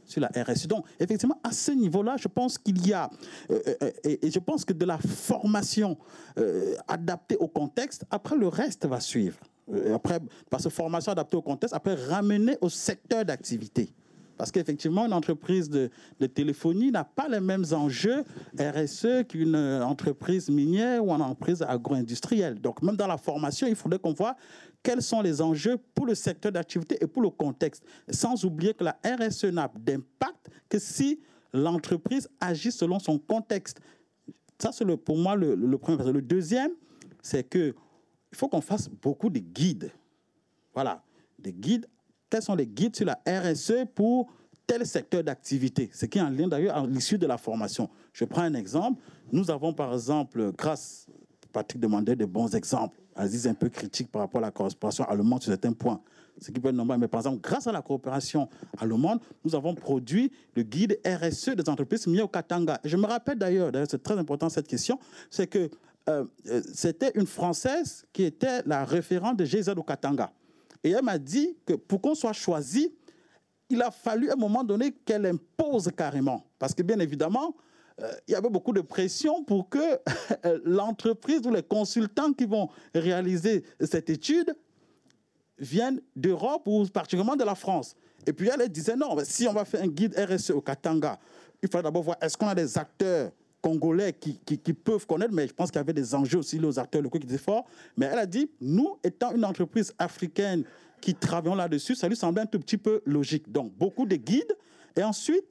Speaker 4: sur la RSE. Donc, effectivement, à ce niveau-là, je pense qu'il y a, et je pense que de la formation adaptée au contexte, après le reste va suivre. Après, parce que formation adaptée au contexte, après ramener au secteur d'activité. Parce qu'effectivement, une entreprise de téléphonie n'a pas les mêmes enjeux RSE qu'une entreprise minière ou une entreprise agro-industrielle. Donc, même dans la formation, il faudrait qu'on voit quels sont les enjeux pour le secteur d'activité et pour le contexte. Sans oublier que la RSE n'a d'impact que si l'entreprise agit selon son contexte. Ça, c'est pour moi le premier. Le deuxième, c'est qu'il faut qu'on fasse beaucoup de guides. Voilà, des guides. Quels sont les guides sur la RSE pour tel secteur d'activité? Ce qui est en lien d'ailleurs à l'issue de la formation. Je prends un exemple. Nous avons par exemple, grâce, Patrick demandait de bons exemples. Aziz est un peu critique par rapport à la coopération allemande sur certains points. Ce qui peut être normal. Mais par exemple, grâce à la coopération allemande, nous avons produit le guide RSE des entreprises minières au Katanga. Je me rappelle d'ailleurs, c'est très important cette question, c'est que c'était une Française qui était la référente de GIZ au Katanga. Et elle m'a dit que pour qu'on soit choisi, il a fallu à un moment donné qu'elle impose carrément. Parce que bien évidemment, il y avait beaucoup de pression pour que l'entreprise ou les consultants qui vont réaliser cette étude viennent d'Europe ou particulièrement de la France. Et puis elle disait non, si on va faire un guide RSE au Katanga, il faut d'abord voir est-ce qu'on a des acteurs congolais qui peuvent connaître, mais je pense qu'il y avait des enjeux aussi, les acteurs locaux qui étaient forts. Mais elle a dit, nous, étant une entreprise africaine qui travaillons là-dessus, ça lui semblait un tout petit peu logique. Donc, beaucoup de guides. Et ensuite,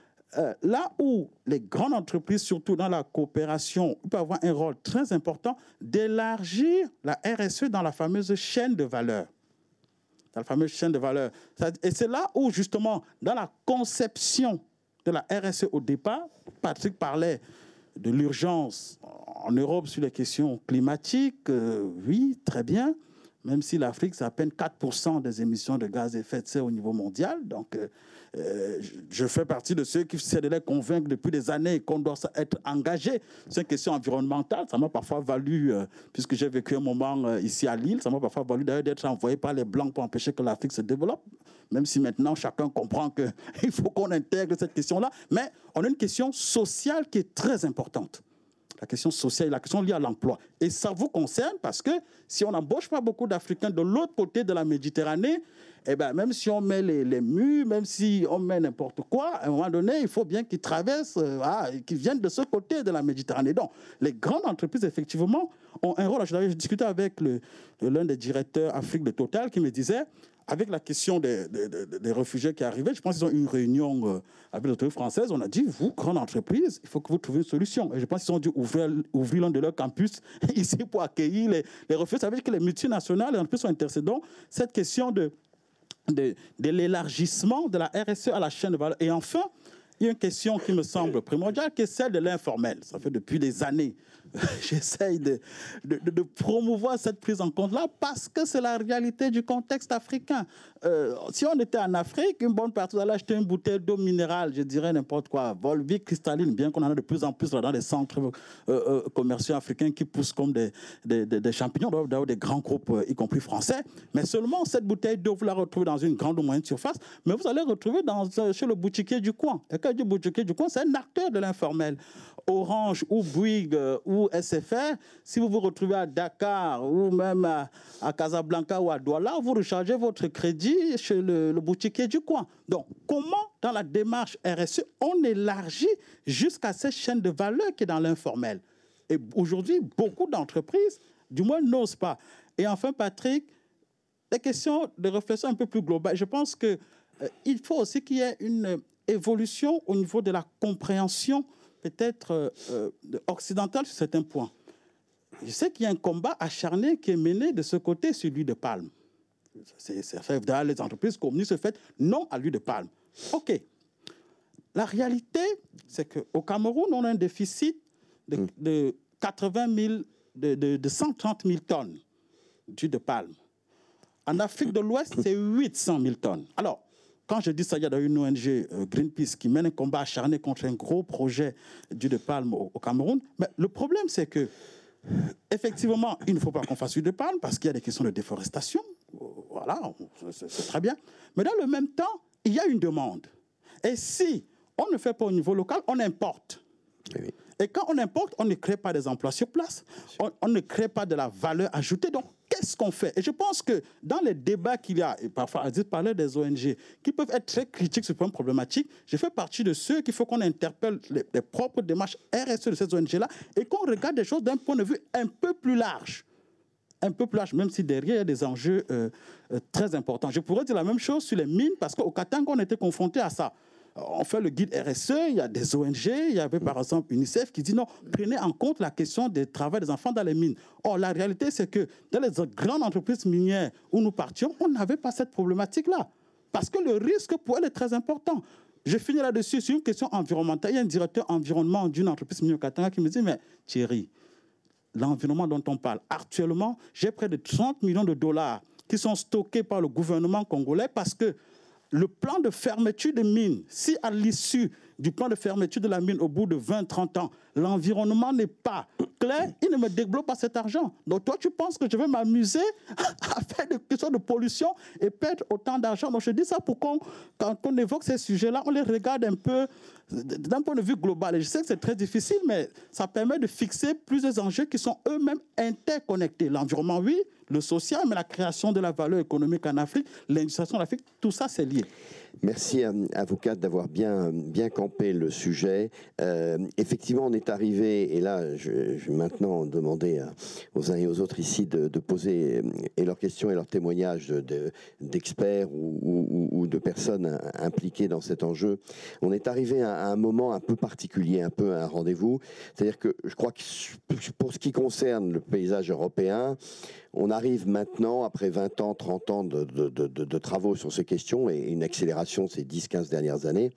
Speaker 4: là où les grandes entreprises, surtout dans la coopération, peuvent avoir un rôle très important, d'élargir la RSE dans la fameuse chaîne de valeur. Dans la fameuse chaîne de valeur. Et c'est là où, justement, dans la conception de la RSE au départ, Patrick parlait de l'urgence en Europe sur les questions climatiques. Oui, très bien. Même si l'Afrique, c'est à peine 4% des émissions de gaz à effet de serre au niveau mondial. Donc, je fais partie de ceux qui essaient de les convaincre depuis des années qu'on doit être engagé sur une question environnementale. Ça m'a parfois valu, puisque j'ai vécu un moment ici à Lille, ça m'a parfois valu d'ailleurs d'être envoyé par les Blancs pour empêcher que l'Afrique se développe. Même si maintenant chacun comprend qu'il faut qu'on intègre cette question-là. Mais on a une question sociale qui est très importante. La question sociale, la question liée à l'emploi. Et ça vous concerne parce que si on n'embauche pas beaucoup d'Africains de l'autre côté de la Méditerranée, eh ben, même si on met les murs, même si on met n'importe quoi, à un moment donné, il faut bien qu'ils traversent, qu'ils viennent de ce côté de la Méditerranée. Donc, les grandes entreprises, effectivement, ont un rôle. Je discutais avec l'un des directeurs Afrique de Total qui me disait, avec la question des réfugiés qui arrivaient, je pense qu'ils ont eu une réunion avec l'autorité française. On a dit, vous, grande entreprise, il faut que vous trouviez une solution. Et je pense qu'ils ont dû ouvrir l'un de leurs campus ici pour accueillir les réfugiés. Ça veut dire que les multinationales, les entreprises sont intéressées. Donc, cette question de l'élargissement de la RSE à la chaîne de valeur. Et enfin, il y a une question qui me semble primordiale, qui est celle de l'informel. Ça fait depuis des années j'essaye de promouvoir cette prise en compte-là parce que c'est la réalité du contexte africain. Si on était en Afrique, une bonne partie d'aller acheter une bouteille d'eau minérale, je dirais n'importe quoi, Volvic, cristalline, bien qu'on en a de plus en plus dans les centres commerciaux africains qui poussent comme des champignons, d'ailleurs des grands groupes, y compris français. Mais seulement cette bouteille d'eau, vous la retrouvez dans une grande ou moyenne surface, mais vous allez retrouver chez le boutiquier du coin. Et quand je dis boutiquier du coin, c'est un acteur de l'informel. Orange ou Bouygues ou SFR, si vous vous retrouvez à Dakar ou même à Casablanca ou à Douala, vous rechargez votre crédit chez le boutiquier du coin. Donc, comment, dans la démarche RSE, on élargit jusqu'à cette chaîne de valeur qui est dans l'informel? Et aujourd'hui, beaucoup d'entreprises, du moins, n'osent pas. Et enfin, Patrick, des questions de réflexion un peu plus globales. Je pense qu'il faut aussi qu'il y ait une évolution au niveau de la compréhension peut-être occidentale sur certains points. Je sais qu'il y a un combat acharné qui est mené de ce côté sur l'huile de palme. C'est fait dans les entreprises communistes, se fait non à l'huile de palme. OK. La réalité, c'est qu'au Cameroun, on a un déficit de 130 000 tonnes d'huile de palme. En Afrique de l'Ouest, c'est 800 000 tonnes. Alors, quand je dis ça, il y a une ONG, Greenpeace, qui mène un combat acharné contre un gros projet d'huile de palme au Cameroun. Mais le problème, c'est que, effectivement, il ne faut pas qu'on fasse l'huile de palme parce qu'il y a des questions de déforestation. Voilà, c'est très bien. Mais dans le même temps, il y a une demande. Et si on ne fait pas au niveau local, on importe.
Speaker 1: Oui.
Speaker 4: Et quand on importe, on ne crée pas des emplois sur place, on ne crée pas de la valeur ajoutée. Donc, qu'est-ce qu'on fait? Et je pense que dans les débats qu'il y a, et parfois Aziz parlait des ONG, qui peuvent être très critiques sur une problématique, je fais partie de ceux qu'il faut qu'on interpelle les propres démarches RSE de ces ONG-là et qu'on regarde des choses d'un point de vue un peu plus large. Un peu plus large, même si derrière il y a des enjeux très importants. Je pourrais dire la même chose sur les mines, parce qu'au Katanga, on était confronté à ça. On fait le guide RSE, il y a des ONG, il y avait par exemple UNICEF qui dit non, prenez en compte la question du travail des enfants dans les mines. Or, la réalité, c'est que dans les grandes entreprises minières où nous partions, on n'avait pas cette problématique-là. Parce que le risque pour elle est très important. Je finis là-dessus sur une question environnementale. Il y a un directeur environnement d'une entreprise minière au Katanga qui me dit, mais Thierry, l'environnement dont on parle, actuellement, j'ai près de 30 millions de dollars qui sont stockés par le gouvernement congolais parce que le plan de fermeture des mines, si à l'issue du plan de fermeture de la mine, au bout de 20-30 ans, l'environnement n'est pas clair, il ne me débloque pas cet argent. Donc toi, tu penses que je vais m'amuser à faire des questions de pollution et perdre autant d'argent? Donc je dis ça pour quand on évoque ces sujets-là, on les regarde un peu d'un point de vue global. Et je sais que c'est très difficile, mais ça permet de fixer plusieurs enjeux qui sont eux-mêmes interconnectés. L'environnement, oui, le social, mais la création de la valeur économique en Afrique, l'industrialisation en Afrique, tout ça, c'est lié.
Speaker 1: Merci, avocat, d'avoir bien campé le sujet. Effectivement, on est arrivé, et là, je vais maintenant demander aux uns et aux autres ici de poser et leurs questions et leurs témoignages d'experts ou de personnes impliquées dans cet enjeu. On est arrivé à un moment un peu particulier, un peu un rendez-vous. C'est-à-dire que je crois que pour ce qui concerne le paysage européen, on arrive maintenant, après 20 ans, 30 ans de travaux sur ces questions et une accélération ces 10-15 dernières années,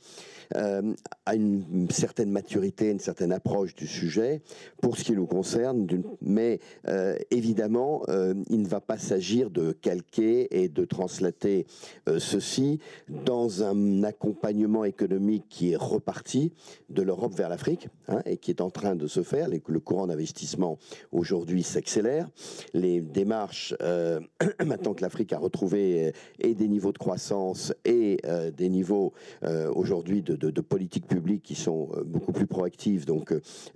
Speaker 1: à une certaine maturité, une certaine approche du sujet pour ce qui nous concerne. Mais évidemment, il ne va pas s'agir de calquer et de translater ceci dans un accompagnement économique qui est reparti de l'Europe vers l'Afrique, hein, et qui est en train de se faire. Le courant d'investissement aujourd'hui s'accélère. Les démarches, maintenant que l'Afrique a retrouvé et des niveaux de croissance et des niveaux aujourd'hui de politique publique qui sont beaucoup plus proactives. Donc,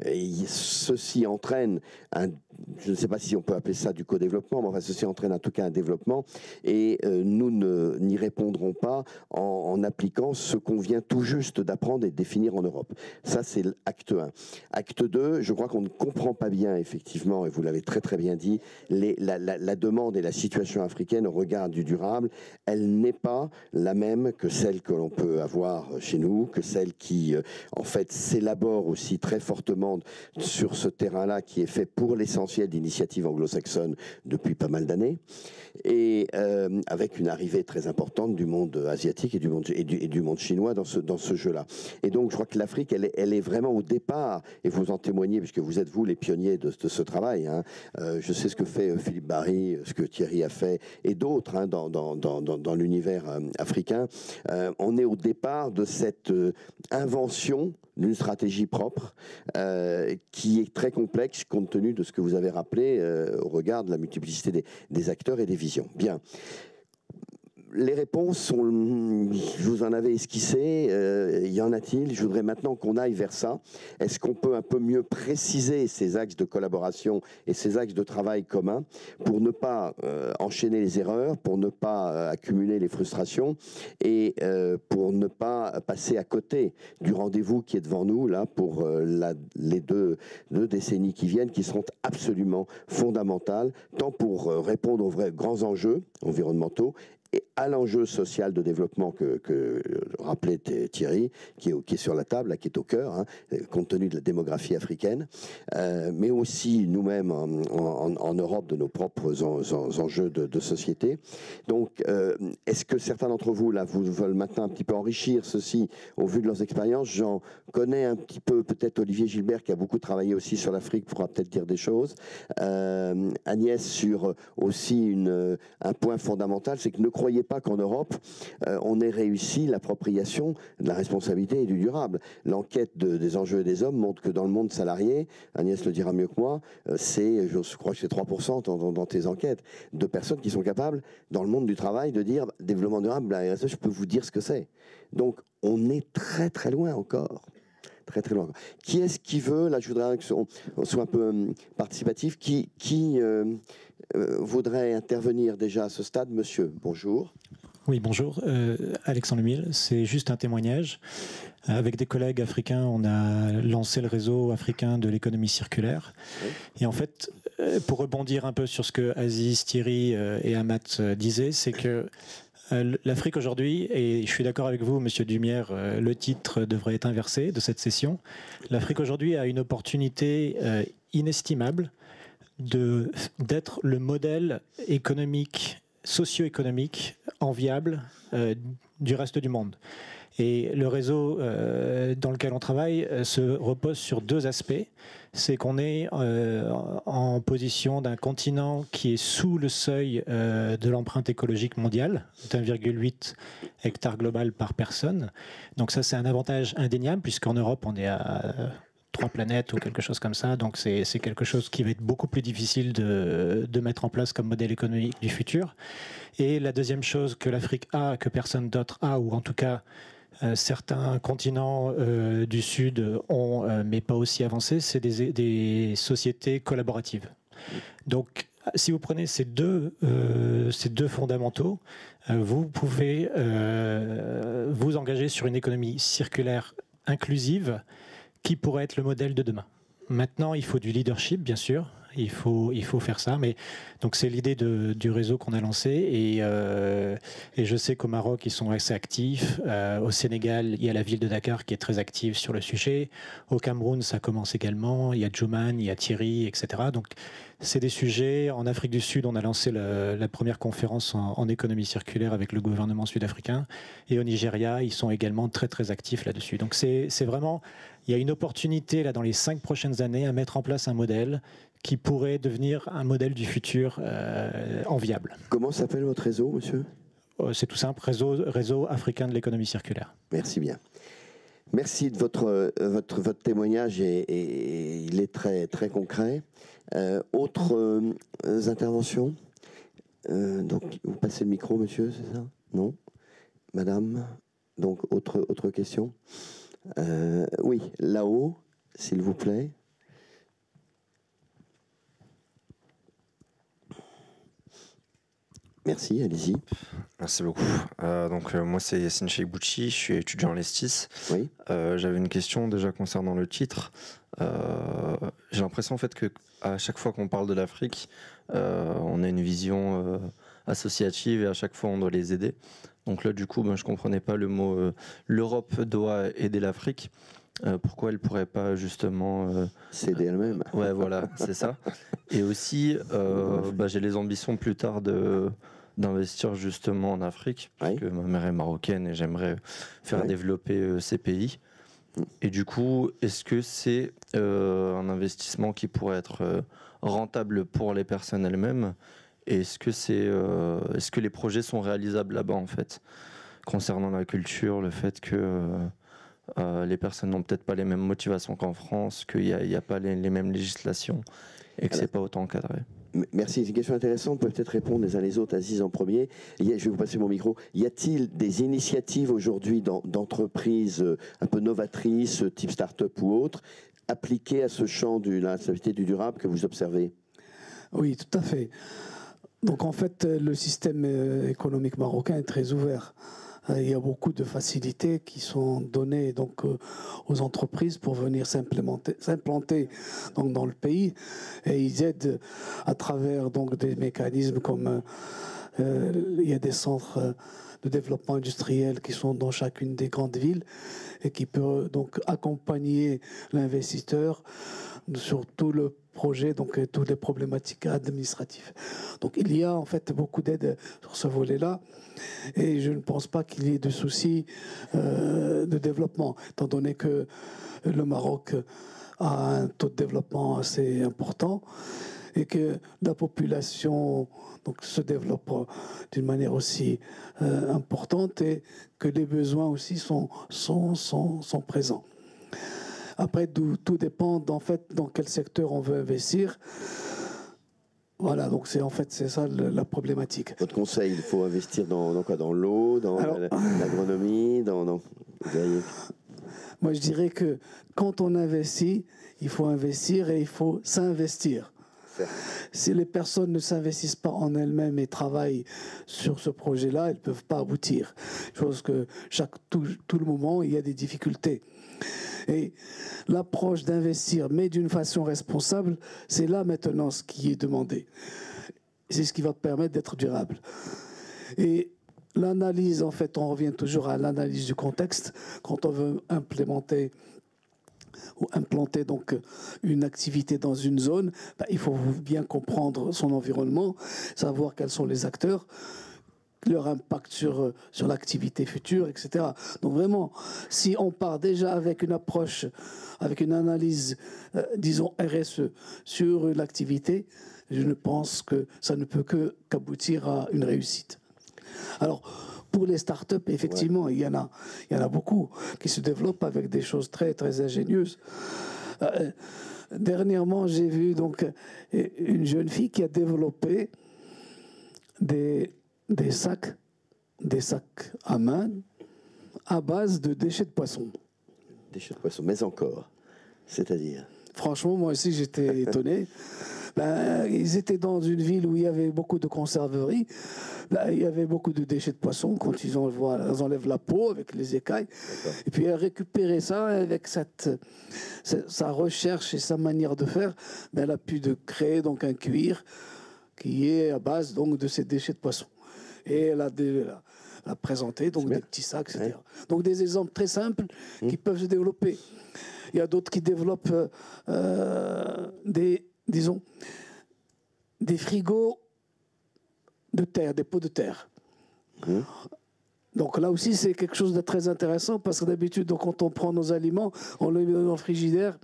Speaker 1: ceci entraîne je ne sais pas si on peut appeler ça du co-développement, mais enfin, ceci entraîne en tout cas un développement, et nous n'y répondrons pas en appliquant ce qu'on vient tout juste d'apprendre et de définir en Europe. Ça, c'est l'acte 1. Acte 2, je crois qu'on ne comprend pas bien, effectivement, et vous l'avez très très bien dit, la demande et la situation africaine au regard du durable, elle n'est pas la même que celle que l'on peut avoir chez nous, que celle qui, en fait, s'élabore aussi très fortement sur ce terrain-là, qui est fait pour l'essentiel d'initiatives anglo-saxonnes depuis pas mal d'années, et avec une arrivée très importante du monde asiatique et du monde chinois dans ce jeu-là. Et donc, je crois que l'Afrique, elle est vraiment au départ, et vous en témoignez, puisque vous êtes, vous, les pionniers de ce travail. Hein. Je sais ce que fait Philippe Barry, ce que Thierry a fait, et d'autres, hein, dans l'univers africain. On est au départ de cette invention d'une stratégie propre qui est très complexe compte tenu de ce que vous avez rappelé au regard de la multiplicité des acteurs et des visions. Bien. Les réponses sont, je vous en avais esquissé, y en a-t-il? Je voudrais maintenant qu'on aille vers ça. Est-ce qu'on peut un peu mieux préciser ces axes de collaboration et ces axes de travail communs pour ne pas enchaîner les erreurs, pour ne pas accumuler les frustrations et pour ne pas passer à côté du rendez-vous qui est devant nous là pour les deux décennies qui viennent, qui seront absolument fondamentales, tant pour répondre aux vrais grands enjeux environnementaux et à l'enjeu social de développement que rappelait Thierry, qui est sur la table, là, qui est au cœur, hein, compte tenu de la démographie africaine, mais aussi nous-mêmes en Europe de nos propres enjeux de société. Donc, est-ce que certains d'entre vous, là, vous veulent maintenant un petit peu enrichir ceci au vu de leurs expériences? J'en connais un petit peu, peut-être Olivier Gilbert, qui a beaucoup travaillé aussi sur l'Afrique, pourra peut-être dire des choses. Agnès, sur aussi un point fondamental, c'est que ne croyez pas qu'en Europe, on ait réussi l'appropriation de la responsabilité et du durable. L'enquête des enjeux et des hommes montre que dans le monde salarié, Agnès le dira mieux que moi, je crois que c'est 3% dans tes enquêtes, de personnes qui sont capables, dans le monde du travail, de dire développement durable, la RSE, je peux vous dire ce que c'est. Donc, on est très très loin encore. Très très loin. Qui est-ce qui veut, là je voudrais qu'on soit un peu participatif, qui voudrait intervenir déjà à ce stade? Monsieur, bonjour.
Speaker 5: Oui, bonjour. Alexandre Mille, c'est juste un témoignage. Avec des collègues africains, on a lancé le réseau africain de l'économie circulaire. Oui. Et en fait, pour rebondir un peu sur ce que Aziz, Thierry et Amat disaient, c'est que l'Afrique aujourd'hui, et je suis d'accord avec vous, Monsieur Dumière, le titre devrait être inversé de cette session. L'Afrique aujourd'hui a une opportunité inestimable d'être le modèle économique, socio-économique enviable du reste du monde. Et le réseau dans lequel on travaille se repose sur deux aspects. C'est qu'on est en position d'un continent qui est sous le seuil de l'empreinte écologique mondiale, 1,8 hectares global par personne. Donc ça, c'est un avantage indéniable, puisqu'en Europe, on est à 3 planètes ou quelque chose comme ça. Donc c'est quelque chose qui va être beaucoup plus difficile de mettre en place comme modèle économique du futur. Et la deuxième chose que l'Afrique a, que personne d'autre a, ou en tout cas certains continents du Sud ont, mais pas aussi avancés, c'est des sociétés collaboratives. Donc, si vous prenez ces deux fondamentaux, vous pouvez vous engager sur une économie circulaire inclusive qui pourrait être le modèle de demain. Maintenant, il faut du leadership, bien sûr. Il faut faire ça, mais donc c'est l'idée du réseau qu'on a lancé et je sais qu'au Maroc ils sont assez actifs. Au Sénégal, il y a la ville de Dakar qui est très active sur le sujet. Au Cameroun, ça commence également. Il y a Djouman, il y a Thierry, etc. Donc c'est des sujets. En Afrique du Sud, on a lancé la première conférence en économie circulaire avec le gouvernement sud-africain. Et au Nigeria, ils sont également très très actifs là-dessus. Donc c'est vraiment, il y a une opportunité là dans les 5 prochaines années à mettre en place un modèle qui pourrait devenir un modèle du futur enviable. Comment s'appelle votre réseau, monsieur? C'est tout simple, réseau africain de l'économie circulaire.
Speaker 1: Merci bien. Merci de votre témoignage et il est très, très concret. Autres interventions? Donc, vous passez le micro, monsieur, c'est ça? Non? Madame? Donc, autre question? Oui, là-haut, s'il vous plaît. Merci, allez-y.
Speaker 6: Merci beaucoup. Moi, c'est Yassine Cheikh-Bouchi, je suis étudiant en l'ESTIS. Oui. J'avais une question déjà concernant le titre. J'ai l'impression en fait qu'à chaque fois qu'on parle de l'Afrique, on a une vision associative et à chaque fois on doit les aider. Donc là, du coup, je ne comprenais pas le mot « l'Europe doit aider l'Afrique ». Pourquoi elle ne pourrait pas justement
Speaker 1: s'aider elle-même?
Speaker 6: Ouais, voilà, c'est ça. Et aussi, j'ai les ambitions plus tard d'investir justement en Afrique, parce que ma mère est marocaine et j'aimerais faire développer ces pays. Et du coup, est-ce que c'est un investissement qui pourrait être rentable pour les personnes elles-mêmes? Et est-ce que les projets sont réalisables là-bas, en fait, concernant la culture, le fait que les personnes n'ont peut-être pas les mêmes motivations qu'en France, qu'il n'y a pas les mêmes législations et que ce n'est pas autant encadré.
Speaker 1: Merci, c'est une question intéressante. Vous pouvez peut-être répondre les uns les autres. Aziz en premier. Je vais vous passer mon micro. Y a-t-il des initiatives aujourd'hui d'entreprises un peu novatrices, type start-up ou autres, appliquées à ce champ de la responsabilité du durable que vous observez?
Speaker 3: Oui, tout à fait. Donc en fait, le système économique marocain est très ouvert. Il y a beaucoup de facilités qui sont données donc aux entreprises pour venir s'implanter dans le pays, et ils aident à travers donc des mécanismes comme il y a des centres de développement industriel qui sont dans chacune des grandes villes et qui peuvent donc accompagner l'investisseur sur tout le projet, donc toutes les problématiques administratives. Donc il y a en fait beaucoup d'aide sur ce volet-là, et je ne pense pas qu'il y ait de soucis de développement, étant donné que le Maroc a un taux de développement assez important et que la population donc, se développe d'une manière aussi importante et que les besoins aussi sont présents. Après, tout dépend en fait dans quel secteur on veut investir. Voilà, donc c'est ça la problématique.
Speaker 1: Votre conseil, il faut investir dans quoi? Dans l'eau, dans l'agronomie,
Speaker 3: Moi, je dirais que quand on investit, il faut investir et il faut s'investir. Si les personnes ne s'investissent pas en elles-mêmes et travaillent sur ce projet-là, elles ne peuvent pas aboutir. Chose que tout le moment, il y a des difficultés. Et l'approche d'investir, mais d'une façon responsable, c'est là maintenant ce qui est demandé. C'est ce qui va permettre d'être durable. Et l'analyse, en fait, on revient toujours à l'analyse du contexte. Quand on veut implanter donc une activité dans une zone, il faut bien comprendre son environnement, savoir quels sont les acteurs, leur impact sur l'activité future, etc. Donc vraiment, si on part déjà avec une approche, avec une analyse, disons RSE, sur l'activité, je ne pense que ça ne peut qu'aboutir à une réussite. Alors, pour les startups, effectivement, il y en a beaucoup qui se développent avec des choses très, très ingénieuses. Dernièrement, j'ai vu donc une jeune fille qui a développé des sacs à main à base de déchets de poisson.
Speaker 1: Déchets de poisson, mais encore, c'est-à-dire?
Speaker 3: Franchement, moi aussi, j'étais étonné. Ils étaient dans une ville où il y avait beaucoup de conserveries. Il y avait beaucoup de déchets de poisson. Quand ils enlèvent la peau avec les écailles. Et puis, elle récupérait ça avec sa recherche et sa manière de faire. Elle a pu créer donc un cuir qui est à base donc, de ces déchets de poisson. Et elle a présenté donc, des petits sacs, etc. Ouais. Donc des exemples très simples qui peuvent se développer. Il y a d'autres qui développent des frigos de terre, des pots de terre. Donc là aussi, c'est quelque chose de très intéressant parce que d'habitude, quand on prend nos aliments, on les met dans le frigidaire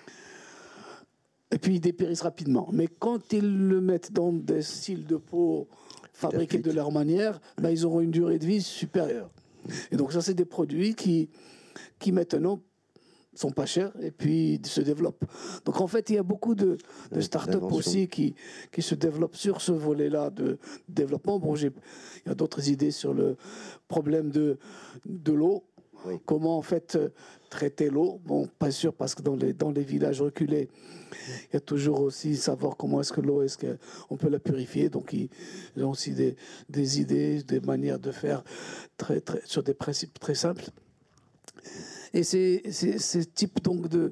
Speaker 3: et puis ils dépérissent rapidement. Mais quand ils le mettent dans des styles de pots fabriqués de leur manière, ils auront une durée de vie supérieure. Et donc ça, c'est des produits qui maintenant sont pas chers et puis se développent. Donc en fait, il y a beaucoup de start-up aussi qui se développent sur ce volet-là de développement. Bon, il y a d'autres idées sur le problème de l'eau. Oui. Comment en fait traiter l'eau. Bon, pas sûr parce que dans les villages reculés, il y a toujours aussi savoir comment est-ce que l'eau, est-ce qu'on peut la purifier. Donc ils ont aussi des idées, des manières de faire sur des principes très simples. Et ces types donc de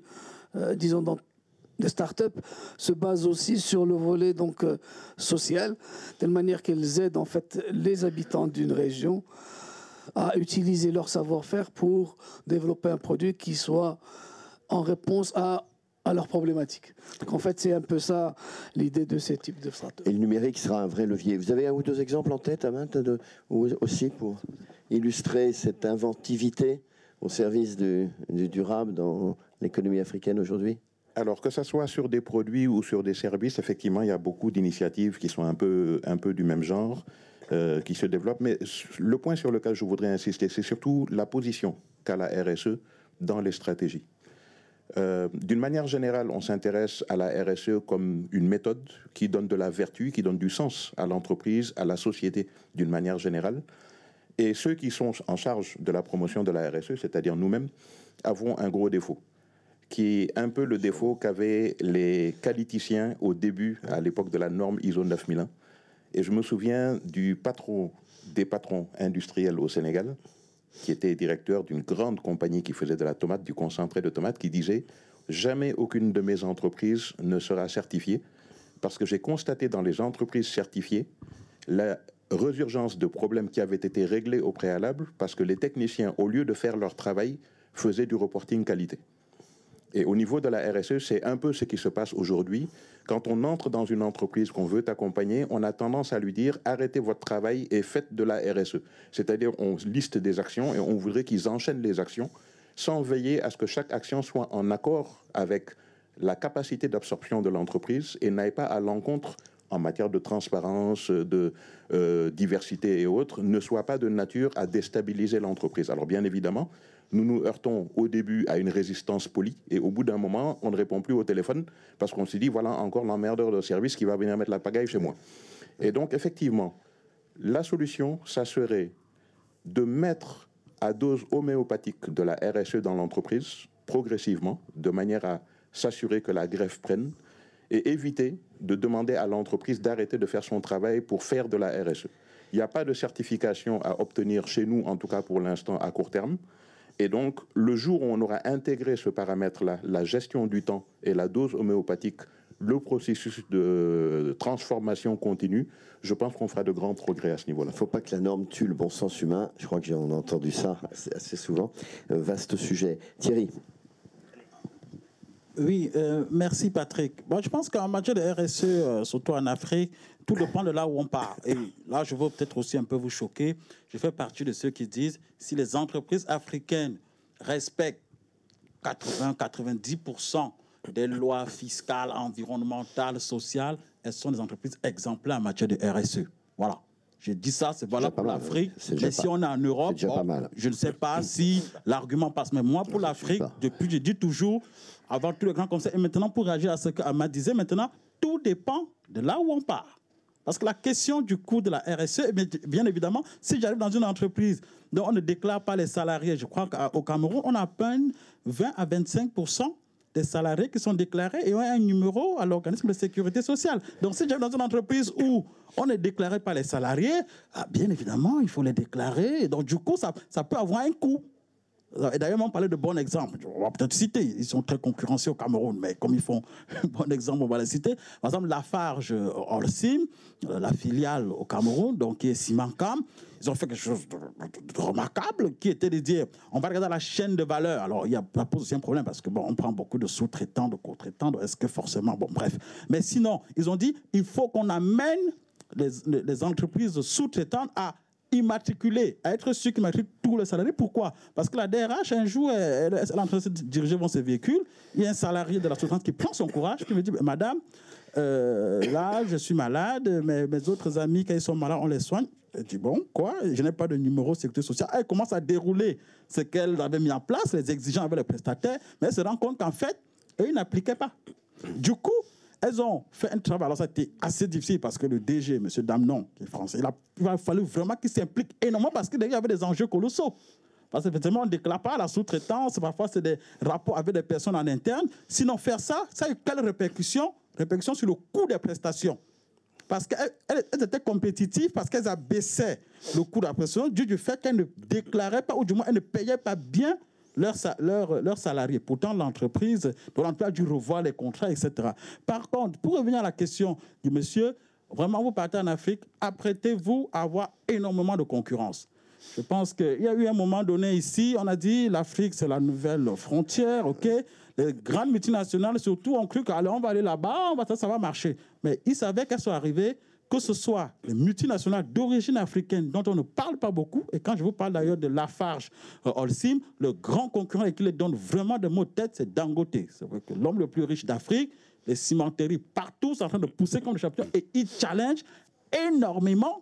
Speaker 3: start-up se basent aussi sur le volet donc social, de telle manière qu'elles aident en fait les habitants d'une région à utiliser leur savoir-faire pour développer un produit qui soit en réponse à leurs problématiques. Donc en fait, c'est un peu ça l'idée de ces types de start-up.
Speaker 1: Et le numérique sera un vrai levier. Vous avez un ou deux exemples en tête, Amand, aussi pour illustrer cette inventivité au service du durable dans l'économie africaine aujourd'hui?
Speaker 2: Alors, que ce soit sur des produits ou sur des services, effectivement, il y a beaucoup d'initiatives qui sont un peu du même genre, qui se développent. Mais le point sur lequel je voudrais insister, c'est surtout la position qu'a la RSE dans les stratégies. D'une manière générale, on s'intéresse à la RSE comme une méthode qui donne de la vertu, qui donne du sens à l'entreprise, à la société d'une manière générale. Et ceux qui sont en charge de la promotion de la RSE, c'est-à-dire nous-mêmes, avons un gros défaut, qui est un peu le défaut qu'avaient les qualiticiens au début, à l'époque de la norme ISO 9001. Et je me souviens des patrons industriels au Sénégal, qui était directeur d'une grande compagnie qui faisait de la tomate, du concentré de tomate, qui disait « Jamais aucune de mes entreprises ne sera certifiée, parce que j'ai constaté dans les entreprises certifiées la résurgence de problèmes qui avaient été réglés au préalable, parce que les techniciens, au lieu de faire leur travail, faisaient du reporting qualité. » Et au niveau de la RSE, c'est un peu ce qui se passe aujourd'hui. Quand on entre dans une entreprise qu'on veut accompagner, on a tendance à lui dire « Arrêtez votre travail et faites de la RSE ». C'est-à-dire on liste des actions et on voudrait qu'ils enchaînent les actions sans veiller à ce que chaque action soit en accord avec la capacité d'absorption de l'entreprise et n'aille pas à l'encontre en matière de transparence, de diversité et autres, ne soit pas de nature à déstabiliser l'entreprise. Alors bien évidemment, nous nous heurtons au début à une résistance polie et au bout d'un moment, on ne répond plus au téléphone parce qu'on se dit, voilà encore l'emmerdeur de service qui va venir mettre la pagaille chez moi. Et donc effectivement, la solution, ça serait de mettre à dose homéopathique de la RSE dans l'entreprise, progressivement, de manière à s'assurer que la greffe prenne, et éviter de demander à l'entreprise d'arrêter de faire son travail pour faire de la RSE. Il n'y a pas de certification à obtenir chez nous, en tout cas pour l'instant à court terme. Et donc, le jour où on aura intégré ce paramètre-là, la gestion du temps et la dose homéopathique, le processus de transformation continue, je pense qu'on fera de grands progrès à ce niveau-là.
Speaker 1: Il ne faut pas que la norme tue le bon sens humain. Je crois que j'en ai entendu ça assez souvent. Vaste sujet. Thierry.
Speaker 4: Oui, merci Patrick. Bon, je pense qu'en matière de RSE, surtout en Afrique, tout dépend de là où on part. Et là, je veux peut-être aussi un peu vous choquer. Je fais partie de ceux qui disent si les entreprises africaines respectent 80-90% des lois fiscales, environnementales, sociales, elles sont des entreprises exemplaires en matière de RSE. Voilà. Je dis ça, c'est valable pour l'Afrique. Mais si on est en Europe, je ne sais pas si l'argument passe. Mais moi, pour l'Afrique, depuis, je dis toujours, avant tous les grands conseils, et maintenant, pour réagir à ce qu'Ahmad disait, maintenant, tout dépend de là où on part. Parce que la question du coût de la RSE, bien évidemment, si j'arrive dans une entreprise dont on ne déclare pas les salariés, je crois qu'au Cameroun, on a à peine 20 à 25% des salariés qui sont déclarés et ont un numéro à l'organisme de sécurité sociale. Donc, si j'arrive dans une entreprise où on ne déclare pas les salariés, bien évidemment, il faut les déclarer. Et donc, du coup, ça peut avoir un coût. Et d'ailleurs, on parlait de bons exemples. On va peut-être citer. Ils sont très concurrencés au Cameroun, mais comme ils font un bon exemple, on va les citer. Par exemple, Lafarge Holcim, la filiale au Cameroun, donc qui est Simancam, ils ont fait quelque chose de remarquable, qui était de dire, on va regarder la chaîne de valeur. Alors, il y a pose aussi un problème parce que bon, on prend beaucoup de sous-traitants, de co-traitants. Est-ce que forcément, bon, bref. Mais sinon, ils ont dit, il faut qu'on amène les entreprises sous-traitantes à immatriculer, à être sûr qu'ils matriculent tous les salariés. Pourquoi? Parce que la DRH, un jour, elle est en train de diriger ses véhicules. Il y a un salarié de la sous-traitance qui prend son courage, qui me dit, madame, là, je suis malade, mes autres amis, quand ils sont malades, on les soigne. Elle dit, bon, quoi? Je n'ai pas de numéro de sécurité sociale. Elle commence à dérouler ce qu'elle avait mis en place, les exigeants avec les prestataires, mais elle se rend compte qu'en fait, eux, ils n'appliquaient pas. Du coup, elles ont fait un travail. Alors, ça a été assez difficile parce que le DG, M. Damnon, qui est français, il a fallu vraiment qu'il s'implique énormément parce qu'il y avait des enjeux colossaux. Parce qu'effectivement, on ne déclare pas la sous-traitance. Parfois, c'est des rapports avec des personnes en interne. Sinon, faire ça, ça a eu quelle répercussion? Répercussion sur le coût des prestations. Parce qu'elles étaient compétitives, parce qu'elles abaissaient le coût de la prestation du fait qu'elles ne déclaraient pas, ou du moins, elles ne payaient pas bien leurs salariés. Pourtant, l'entreprise a dû revoir les contrats, etc. Par contre, pour revenir à la question du monsieur, vraiment, vous partez en Afrique, apprêtez-vous à avoir énormément de concurrence. Je pense qu'il y a eu un moment donné ici, on a dit l'Afrique, c'est la nouvelle frontière, ok? Les grandes multinationales, surtout, ont cru qu'on va aller là-bas, ça va marcher. Mais ils savaient qu'elles sont arrivées, que ce soit les multinationales d'origine africaine dont on ne parle pas beaucoup, et quand je vous parle d'ailleurs de Lafarge Holcim, le grand concurrent et qui les donne vraiment de mots de tête, c'est Dangote. C'est vrai que l'homme le plus riche d'Afrique, les cimenteries partout sont en train de pousser comme des champions et ils challenge énormément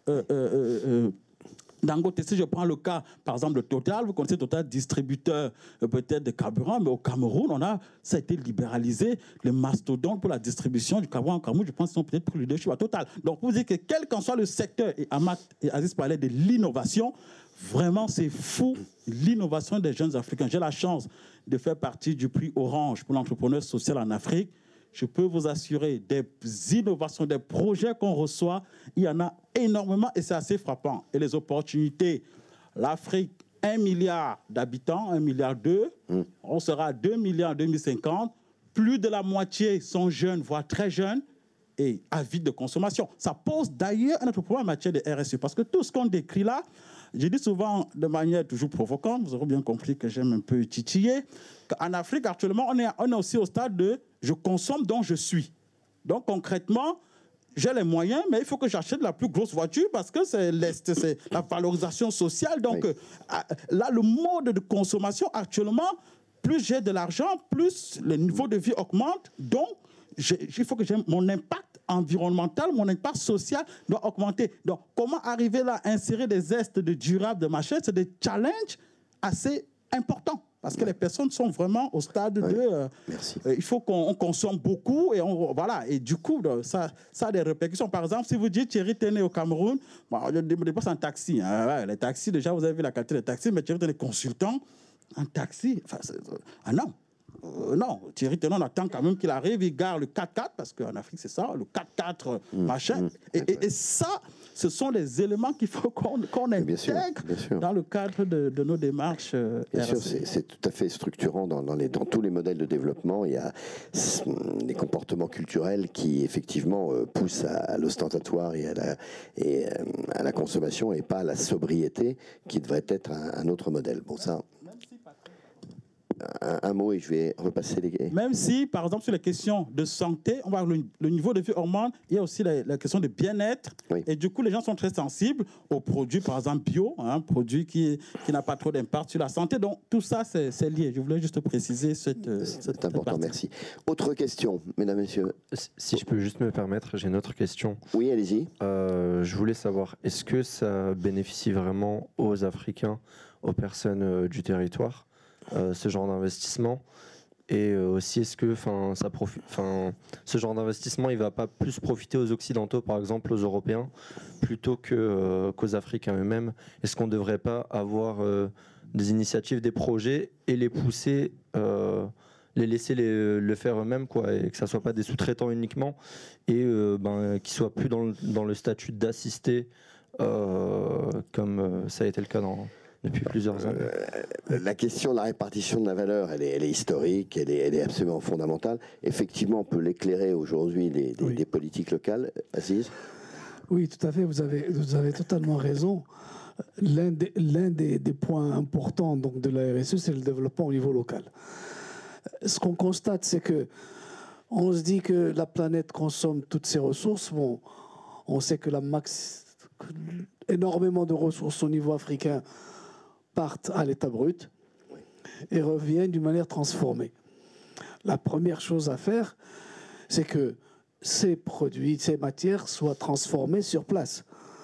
Speaker 4: Dangote. Si je prends le cas, par exemple, de Total, vous connaissez Total, distributeur peut-être de carburant, mais au Cameroun, ça a été libéralisé, les mastodontes pour la distribution du carburant au Cameroun, je pense qu'ils sont peut-être pour le leadership à Total. Donc, pour vous dire que quel qu'en soit le secteur, et Ahmad et Aziz parlaient de l'innovation, vraiment, c'est fou, l'innovation des jeunes Africains. J'ai la chance de faire partie du prix Orange pour l'entrepreneur social en Afrique. Je peux vous assurer, des innovations, des projets qu'on reçoit, il y en a énormément et c'est assez frappant. Et les opportunités, l'Afrique, 1 milliard d'habitants, 1,2 milliard, on sera à 2 milliards en 2050. Plus de la moitié sont jeunes, voire très jeunes, et avides de consommation. Ça pose d'ailleurs un autre problème en matière de RSE, parce que tout ce qu'on décrit là, je dis souvent de manière toujours provocante, vous aurez bien compris que j'aime un peu titiller, qu'en Afrique, actuellement, on est aussi au stade de « je consomme donc je suis ». Donc concrètement, j'ai les moyens, mais il faut que j'achète la plus grosse voiture parce que c'est la valorisation sociale. Donc là, le mode de consommation actuellement
Speaker 7: plus j'ai de l'argent, plus le niveau de vie augmente. Donc, il faut que j'ai mon impact environnemental, mon impact social doit augmenter. Donc, comment arriver là à insérer des zestes de durable, de machin, c'est des challenges assez importants. Parce que les personnes sont vraiment au stade de... il faut qu'on consomme beaucoup et voilà. Et du coup, ça a des répercussions. Par exemple, si vous dites Thierry Téné au Cameroun, bon, je dépense un taxi. Hein, les taxis, déjà, vous avez vu la qualité des taxis, mais Thierry Téné consultant, un taxi, enfin, non. Non, Thierry Téné, on attend quand même qu'il arrive, il gare le 4x4, parce qu'en Afrique, c'est ça, le 4x4 machin. Et ça, ce sont les éléments qu'il faut qu'on intègre bien sûr. Dans le cadre de nos démarches.
Speaker 1: Bien sûr, c'est tout à fait structurant dans tous les modèles de développement. Il y a des comportements culturels qui, effectivement, poussent à l'ostentatoire et à la consommation et pas à la sobriété, qui devrait être un autre modèle. Bon, ça... Un mot et je vais repasser les...
Speaker 7: Même si, par exemple, sur les questions de santé, on va le niveau de vie augmente, il y a aussi la question de bien-être. Oui. Et du coup, les gens sont très sensibles aux produits, par exemple, bio, un produit qui n'a pas trop d'impact sur la santé. Donc, tout ça, c'est lié. Je voulais juste préciser cette
Speaker 1: important, partie. Merci. Autre question, mesdames, messieurs.
Speaker 6: Si je peux juste me permettre, j'ai une autre question.
Speaker 1: Oui, allez-y.
Speaker 6: Je voulais savoir, est-ce que ça bénéficie vraiment aux Africains, aux personnes du territoire, ce genre d'investissement, et aussi est-ce que ce genre d'investissement il va pas plus profiter aux Occidentaux, par exemple aux Européens, plutôt qu'aux Africains eux-mêmes? Est-ce qu'on ne devrait pas avoir des initiatives, des projets et les pousser, les laisser le faire eux-mêmes, quoi, et que ça soit pas des sous-traitants uniquement, et qu'ils soient plus dans le statut d'assisté comme ça a été le cas depuis plusieurs années.
Speaker 1: La question de la répartition de la valeur, elle est historique, elle est absolument fondamentale. Effectivement, on peut l'éclairer aujourd'hui des politiques locales. Aziz ?
Speaker 3: Oui, tout à fait, vous avez totalement raison. L'un des points importants donc, de la RSE, c'est le développement au niveau local. Ce qu'on constate, c'est que on se dit que la planète consomme toutes ses ressources. Bon, on sait que énormément de ressources au niveau africain partent à l'état brut et reviennent d'une manière transformée. La première chose à faire, c'est que ces produits, ces matières soient transformées sur place.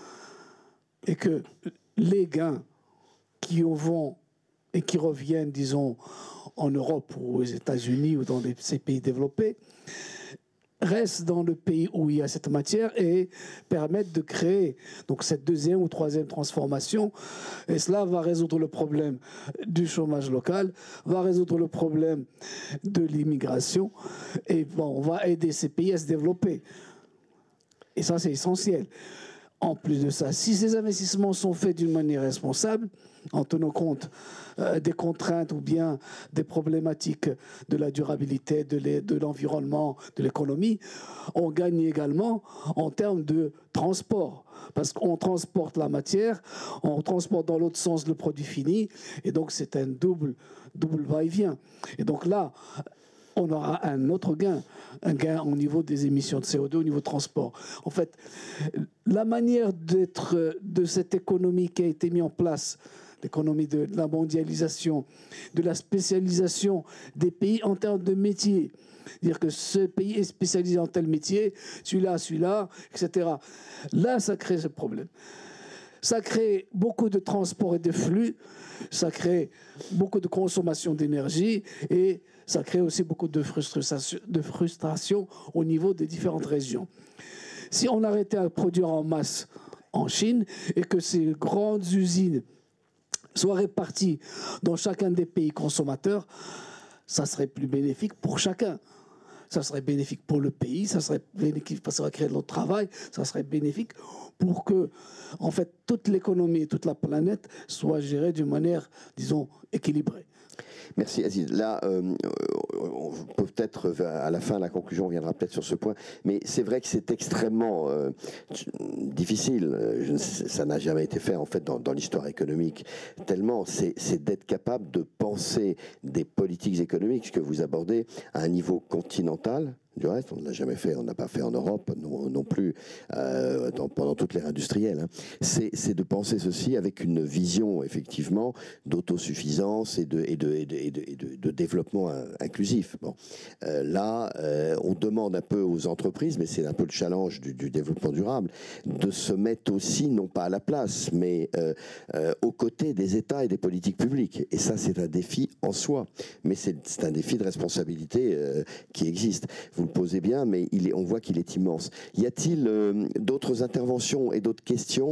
Speaker 3: Et que les gains qui vont et qui reviennent, disons, en Europe ou aux États-Unis ou dans ces pays développés, restent dans le pays où il y a cette matière et permettent de créer donc cette deuxième ou troisième transformation. Et cela va résoudre le problème du chômage local, va résoudre le problème de l'immigration et on va aider ces pays à se développer. Et ça, c'est essentiel. En plus de ça, si ces investissements sont faits d'une manière responsable, en tenant compte des contraintes ou bien des problématiques de la durabilité, de l'environnement, de l'économie, on gagne également en termes de transport. Parce qu'on transporte la matière, on transporte dans l'autre sens le produit fini, et donc c'est un double va-et-vient. Et donc là, on aura un autre gain, un gain au niveau des émissions de CO2, au niveau de transport. En fait, la manière d'être de cette économie qui a été mise en place, l'économie de la mondialisation, de la spécialisation des pays en termes de métiers, dire que ce pays est spécialisé en tel métier, celui-là, etc. Là, ça crée ce problème. Ça crée beaucoup de transport et de flux, ça crée beaucoup de consommation d'énergie et ça crée aussi beaucoup de frustration au niveau des différentes régions. Si on arrêtait à produire en masse en Chine et que ces grandes usines soient réparties dans chacun des pays consommateurs, ça serait plus bénéfique pour chacun. Ça serait bénéfique pour le pays, ça serait bénéfique parce que ça va créer de notre travail, ça serait bénéfique pour que, en fait, toute l'économie et toute la planète soient gérées d'une manière, disons, équilibrée.
Speaker 1: Merci Aziz. Là, peut-être à la fin, la conclusion viendra peut-être sur ce point, mais c'est vrai que c'est extrêmement difficile. Ça n'a jamais été fait en fait dans l'histoire économique. Tellement, c'est d'être capable de penser des politiques économiques, ce que vous abordez, à un niveau continental, Du reste, on ne l'a jamais fait, on n'a pas fait en Europe non plus pendant toute l'ère industrielle. Hein. C'est de penser ceci avec une vision effectivement d'autosuffisance et de développement inclusif. Bon. Là, on demande un peu aux entreprises, mais c'est un peu le challenge du développement durable, de se mettre aussi, non pas à la place, mais aux côtés des États et des politiques publiques. Et ça, c'est un défi en soi. Mais c'est un défi de responsabilité qui existe. Vous le posez bien, mais on voit qu'il est immense. Y a-t-il d'autres interventions et d'autres questions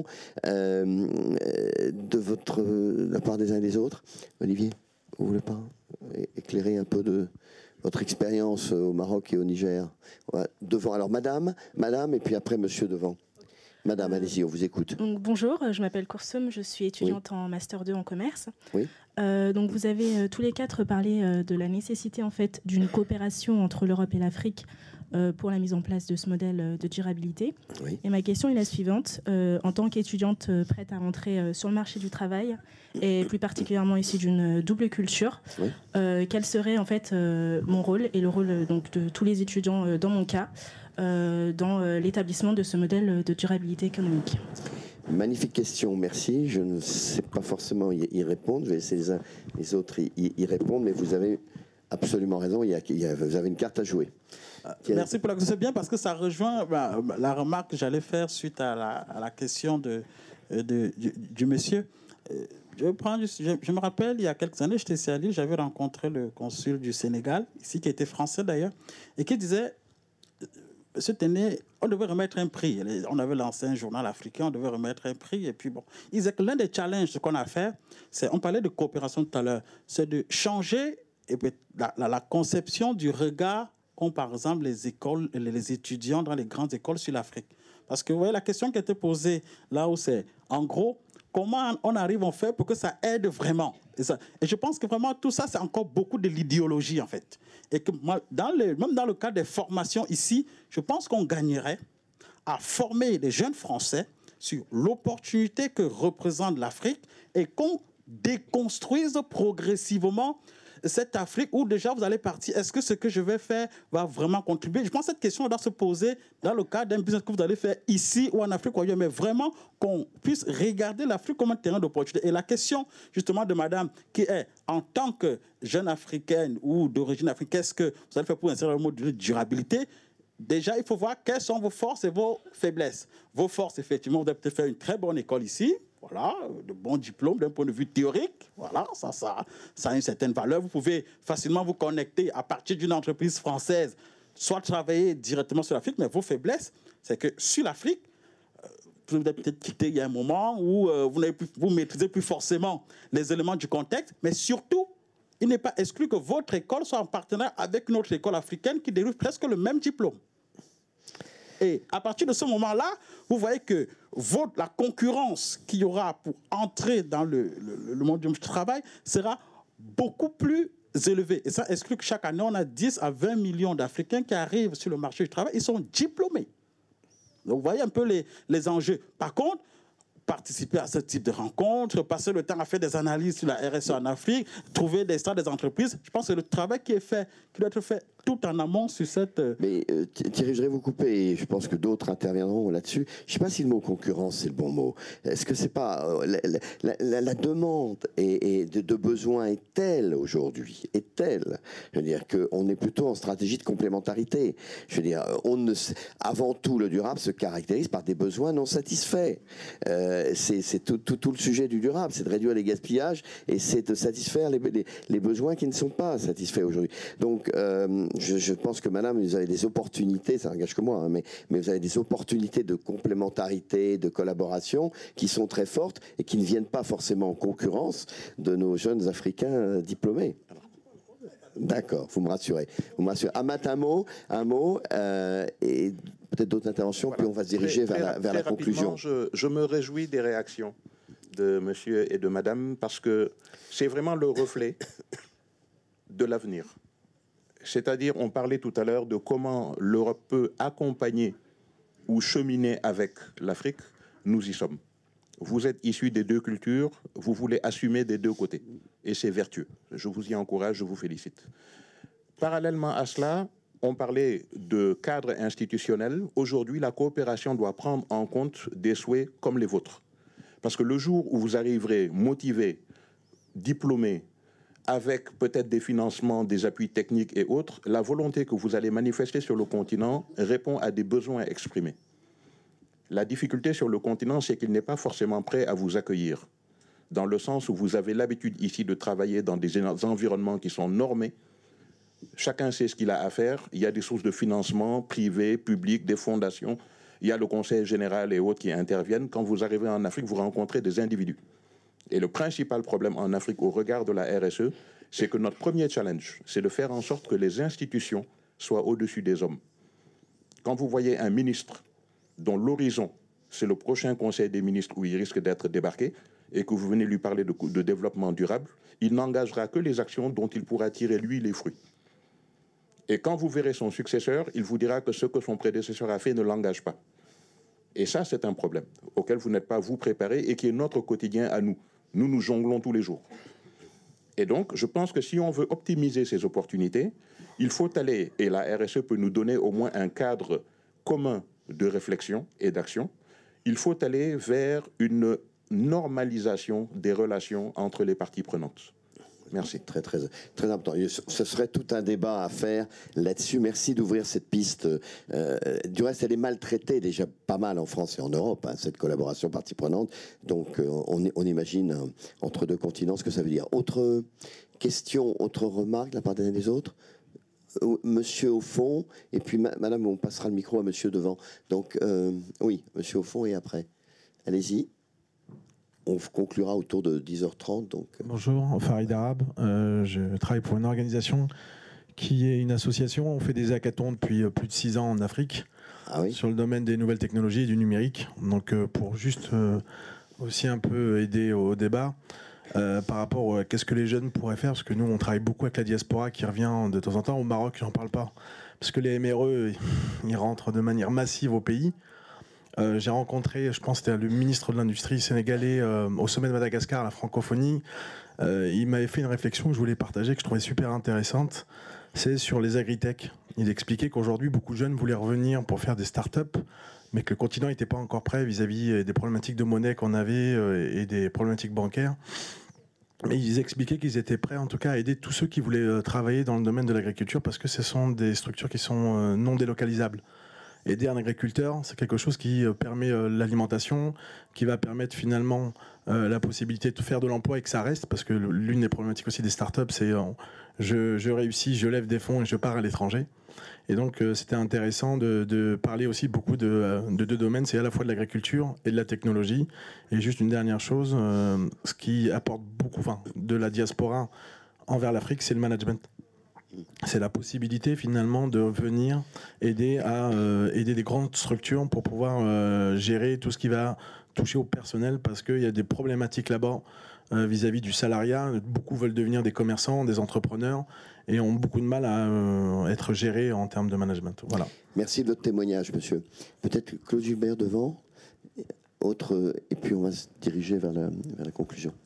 Speaker 1: de la part des uns et des autres? Olivier, vous voulez pas éclairer un peu de votre expérience au Maroc et au Niger? Ouais, devant, alors madame, et puis après monsieur devant. Madame, allez-y, on vous écoute.
Speaker 8: Donc, bonjour, je m'appelle Koursoum, je suis étudiante en Master 2 en commerce.
Speaker 1: Oui.
Speaker 8: Donc vous avez tous les quatre parlé de la nécessité en fait d'une coopération entre l'Europe et l'Afrique pour la mise en place de ce modèle de durabilité.
Speaker 1: Oui.
Speaker 8: Et ma question est la suivante. En tant qu'étudiante prête à rentrer sur le marché du travail et plus particulièrement issue d'une double culture,
Speaker 1: oui.
Speaker 8: Quel serait en fait mon rôle et le rôle donc, de tous les étudiants dans mon cas dans l'établissement de ce modèle de durabilité économique?
Speaker 1: Magnifique question, merci. Je ne sais pas forcément y répondre. Je vais laisser les autres y répondre, mais vous avez absolument raison. Vous avez une carte à jouer.
Speaker 7: Merci pour la question. C'est bien parce que ça rejoint la remarque que j'allais faire suite à la question du monsieur. Je me rappelle, il y a quelques années, j'étais ici à Lille, j'avais rencontré le consul du Sénégal, ici, qui était français d'ailleurs, et qui disait... Monsieur Téné, on devait remettre un prix. On avait lancé un journal africain, on devait remettre un prix. Et puis bon, il disait que l'un des challenges qu'on a à faire, c'est, on parlait de coopération tout à l'heure, c'est de changer la conception du regard qu'ont par exemple les écoles, les étudiants dans les grandes écoles sur l'Afrique. Parce que vous voyez, la question qui a été posée là où c'est, en gros, comment on arrive en fait pour que ça aide vraiment. Et je pense que vraiment tout ça, c'est encore beaucoup de l'idéologie en fait. Et que même dans le cadre des formations ici, je pense qu'on gagnerait à former les jeunes Français sur l'opportunité que représente l'Afrique et qu'on déconstruise progressivement cette Afrique où déjà vous allez partir. Est-ce que ce que je vais faire va vraiment contribuer? Je pense que cette question doit se poser dans le cadre d'un business que vous allez faire ici ou en Afrique ou ailleurs, mais vraiment qu'on puisse regarder l'Afrique comme un terrain d'opportunité. Et la question justement de madame qui est, en tant que jeune africaine ou d'origine africaine, qu'est-ce que vous allez faire pour insérer le mot de durabilité? Déjà, il faut voir quelles sont vos forces et vos faiblesses. Vos forces, effectivement, vous avez peut-être fait une très bonne école ici. Voilà, de bons diplômes d'un point de vue théorique. Voilà, ça a une certaine valeur. Vous pouvez facilement vous connecter à partir d'une entreprise française, soit travailler directement sur l'Afrique, mais vos faiblesses, c'est que sur l'Afrique, vous avez peut-être quitté il y a un moment où vous ne maîtrisez plus forcément les éléments du contexte, mais surtout, il n'est pas exclu que votre école soit en partenariat avec une autre école africaine qui délivre presque le même diplôme. Et à partir de ce moment-là, vous voyez que la concurrence qu'il y aura pour entrer dans le monde du travail sera beaucoup plus élevée. Et ça exclut que chaque année, on a 10 à 20 millions d'Africains qui arrivent sur le marché du travail. Ils sont diplômés. Donc, vous voyez un peu les enjeux. Par contre, participer à ce type de rencontres, passer le temps à faire des analyses sur la RSE en Afrique, trouver des entreprises, je pense que le travail qui doit être fait tout en amont sur cette...
Speaker 1: Mais Thierry, je voudrais vous couper, et je pense que d'autres interviendront là-dessus. Je ne sais pas si le mot concurrence, c'est le bon mot. Est-ce que c'est pas... la demande de besoin est telle aujourd'hui, je veux dire, qu'on est plutôt en stratégie de complémentarité. Je veux dire, avant tout, le durable se caractérise par des besoins non satisfaits. C'est tout le sujet du durable, c'est de réduire les gaspillages et c'est de satisfaire les besoins qui ne sont pas satisfaits aujourd'hui. Donc, je pense que madame, vous avez des opportunités, ça n'engage que moi, hein, mais vous avez des opportunités de complémentarité, de collaboration qui sont très fortes et qui ne viennent pas forcément en concurrence de nos jeunes Africains diplômés. D'accord, vous me rassurez. Amat, un mot et peut-être d'autres interventions, voilà. Puis on va se diriger vers la conclusion.
Speaker 2: Je me réjouis des réactions de monsieur et de madame parce que c'est vraiment le reflet de l'avenir. C'est-à-dire, on parlait tout à l'heure de comment l'Europe peut accompagner ou cheminer avec l'Afrique. Nous y sommes. Vous êtes issus des deux cultures, vous voulez assumer des deux côtés. Et c'est vertueux. Je vous y encourage, je vous félicite. Parallèlement à cela, On parlait de cadre institutionnel. Aujourd'hui, la coopération doit prendre en compte des souhaits comme les vôtres. Parce que le jour où vous arriverez motivé, diplômé, avec peut-être des financements, des appuis techniques et autres, la volonté que vous allez manifester sur le continent répond à des besoins exprimés. La difficulté sur le continent, c'est qu'il n'est pas forcément prêt à vous accueillir, dans le sens où vous avez l'habitude ici de travailler dans des environnements qui sont normés. Chacun sait ce qu'il a à faire. Il y a des sources de financement privées, publiques, des fondations. Il y a le Conseil général et autres qui interviennent. Quand vous arrivez en Afrique, vous rencontrez des individus. Et le principal problème en Afrique au regard de la RSE, c'est que notre premier challenge, c'est de faire en sorte que les institutions soient au-dessus des hommes. Quand vous voyez un ministre dont l'horizon, c'est le prochain Conseil des ministres où il risque d'être débarqué, et que vous venez lui parler de développement durable, il n'engagera que les actions dont il pourra tirer, lui, les fruits. Et quand vous verrez son successeur, il vous dira que ce que son prédécesseur a fait ne l'engage pas. Et ça, c'est un problème auquel vous n'êtes pas vous préparé et qui est notre quotidien à nous. Nous, nous jonglons tous les jours. Et donc, je pense que si on veut optimiser ces opportunités, il faut aller, et la RSE peut nous donner au moins un cadre commun de réflexion et d'action, il faut aller vers une normalisation des relations entre les parties prenantes. Merci.
Speaker 1: Très important. Ce serait tout un débat à faire là-dessus. Merci d'ouvrir cette piste. Du reste, elle est maltraitée déjà pas mal en France et en Europe, hein, cette collaboration partie prenante. Donc, on imagine entre deux continents ce que ça veut dire. Autre question, autre remarque de la part des uns et des autres? Monsieur au fond, et puis madame, on passera le micro à monsieur devant. Donc, oui, monsieur au fond et après. Allez-y. On conclura autour de 10h30. Donc.
Speaker 9: Bonjour, Farid Arabe. Je travaille pour une organisation qui est une association. On fait des hackathons depuis plus de 6 ans en Afrique sur le domaine des nouvelles technologies et du numérique. Donc pour juste aussi un peu aider au débat par rapport à qu'est-ce que les jeunes pourraient faire, parce que nous on travaille beaucoup avec la diaspora qui revient de temps en temps. Au Maroc, j'en parle pas, parce que les MRE, ils rentrent de manière massive au pays. J'ai rencontré, je pense que c'était le ministre de l'Industrie sénégalais au sommet de Madagascar, la francophonie. Il m'avait fait une réflexion que je voulais partager, que je trouvais super intéressante. C'est sur les agritech. Il expliquait qu'aujourd'hui, beaucoup de jeunes voulaient revenir pour faire des startups, mais que le continent n'était pas encore prêt vis-à-vis des problématiques de monnaie qu'on avait et des problématiques bancaires. Mais ils expliquaient qu'ils étaient prêts en tout cas à aider tous ceux qui voulaient travailler dans le domaine de l'agriculture, parce que ce sont des structures qui sont non délocalisables. Aider un agriculteur, c'est quelque chose qui permet l'alimentation, qui va permettre finalement la possibilité de faire de l'emploi et que ça reste, parce que l'une des problématiques aussi des startups, c'est je réussis, je lève des fonds et je pars à l'étranger. Et donc c'était intéressant de parler aussi beaucoup de deux domaines, c'est à la fois de l'agriculture et de la technologie. Et juste une dernière chose, ce qui apporte beaucoup de la diaspora envers l'Afrique, c'est le management. C'est la possibilité finalement de venir aider des grandes structures pour pouvoir gérer tout ce qui va toucher au personnel, parce qu'il y a des problématiques là-bas vis-à-vis du salariat. Beaucoup veulent devenir des commerçants, des entrepreneurs et ont beaucoup de mal à être gérés en termes de management. Voilà.
Speaker 1: Merci de votre témoignage, monsieur. Peut-être Claude Gilbert devant, autre, et puis on va se diriger vers la conclusion.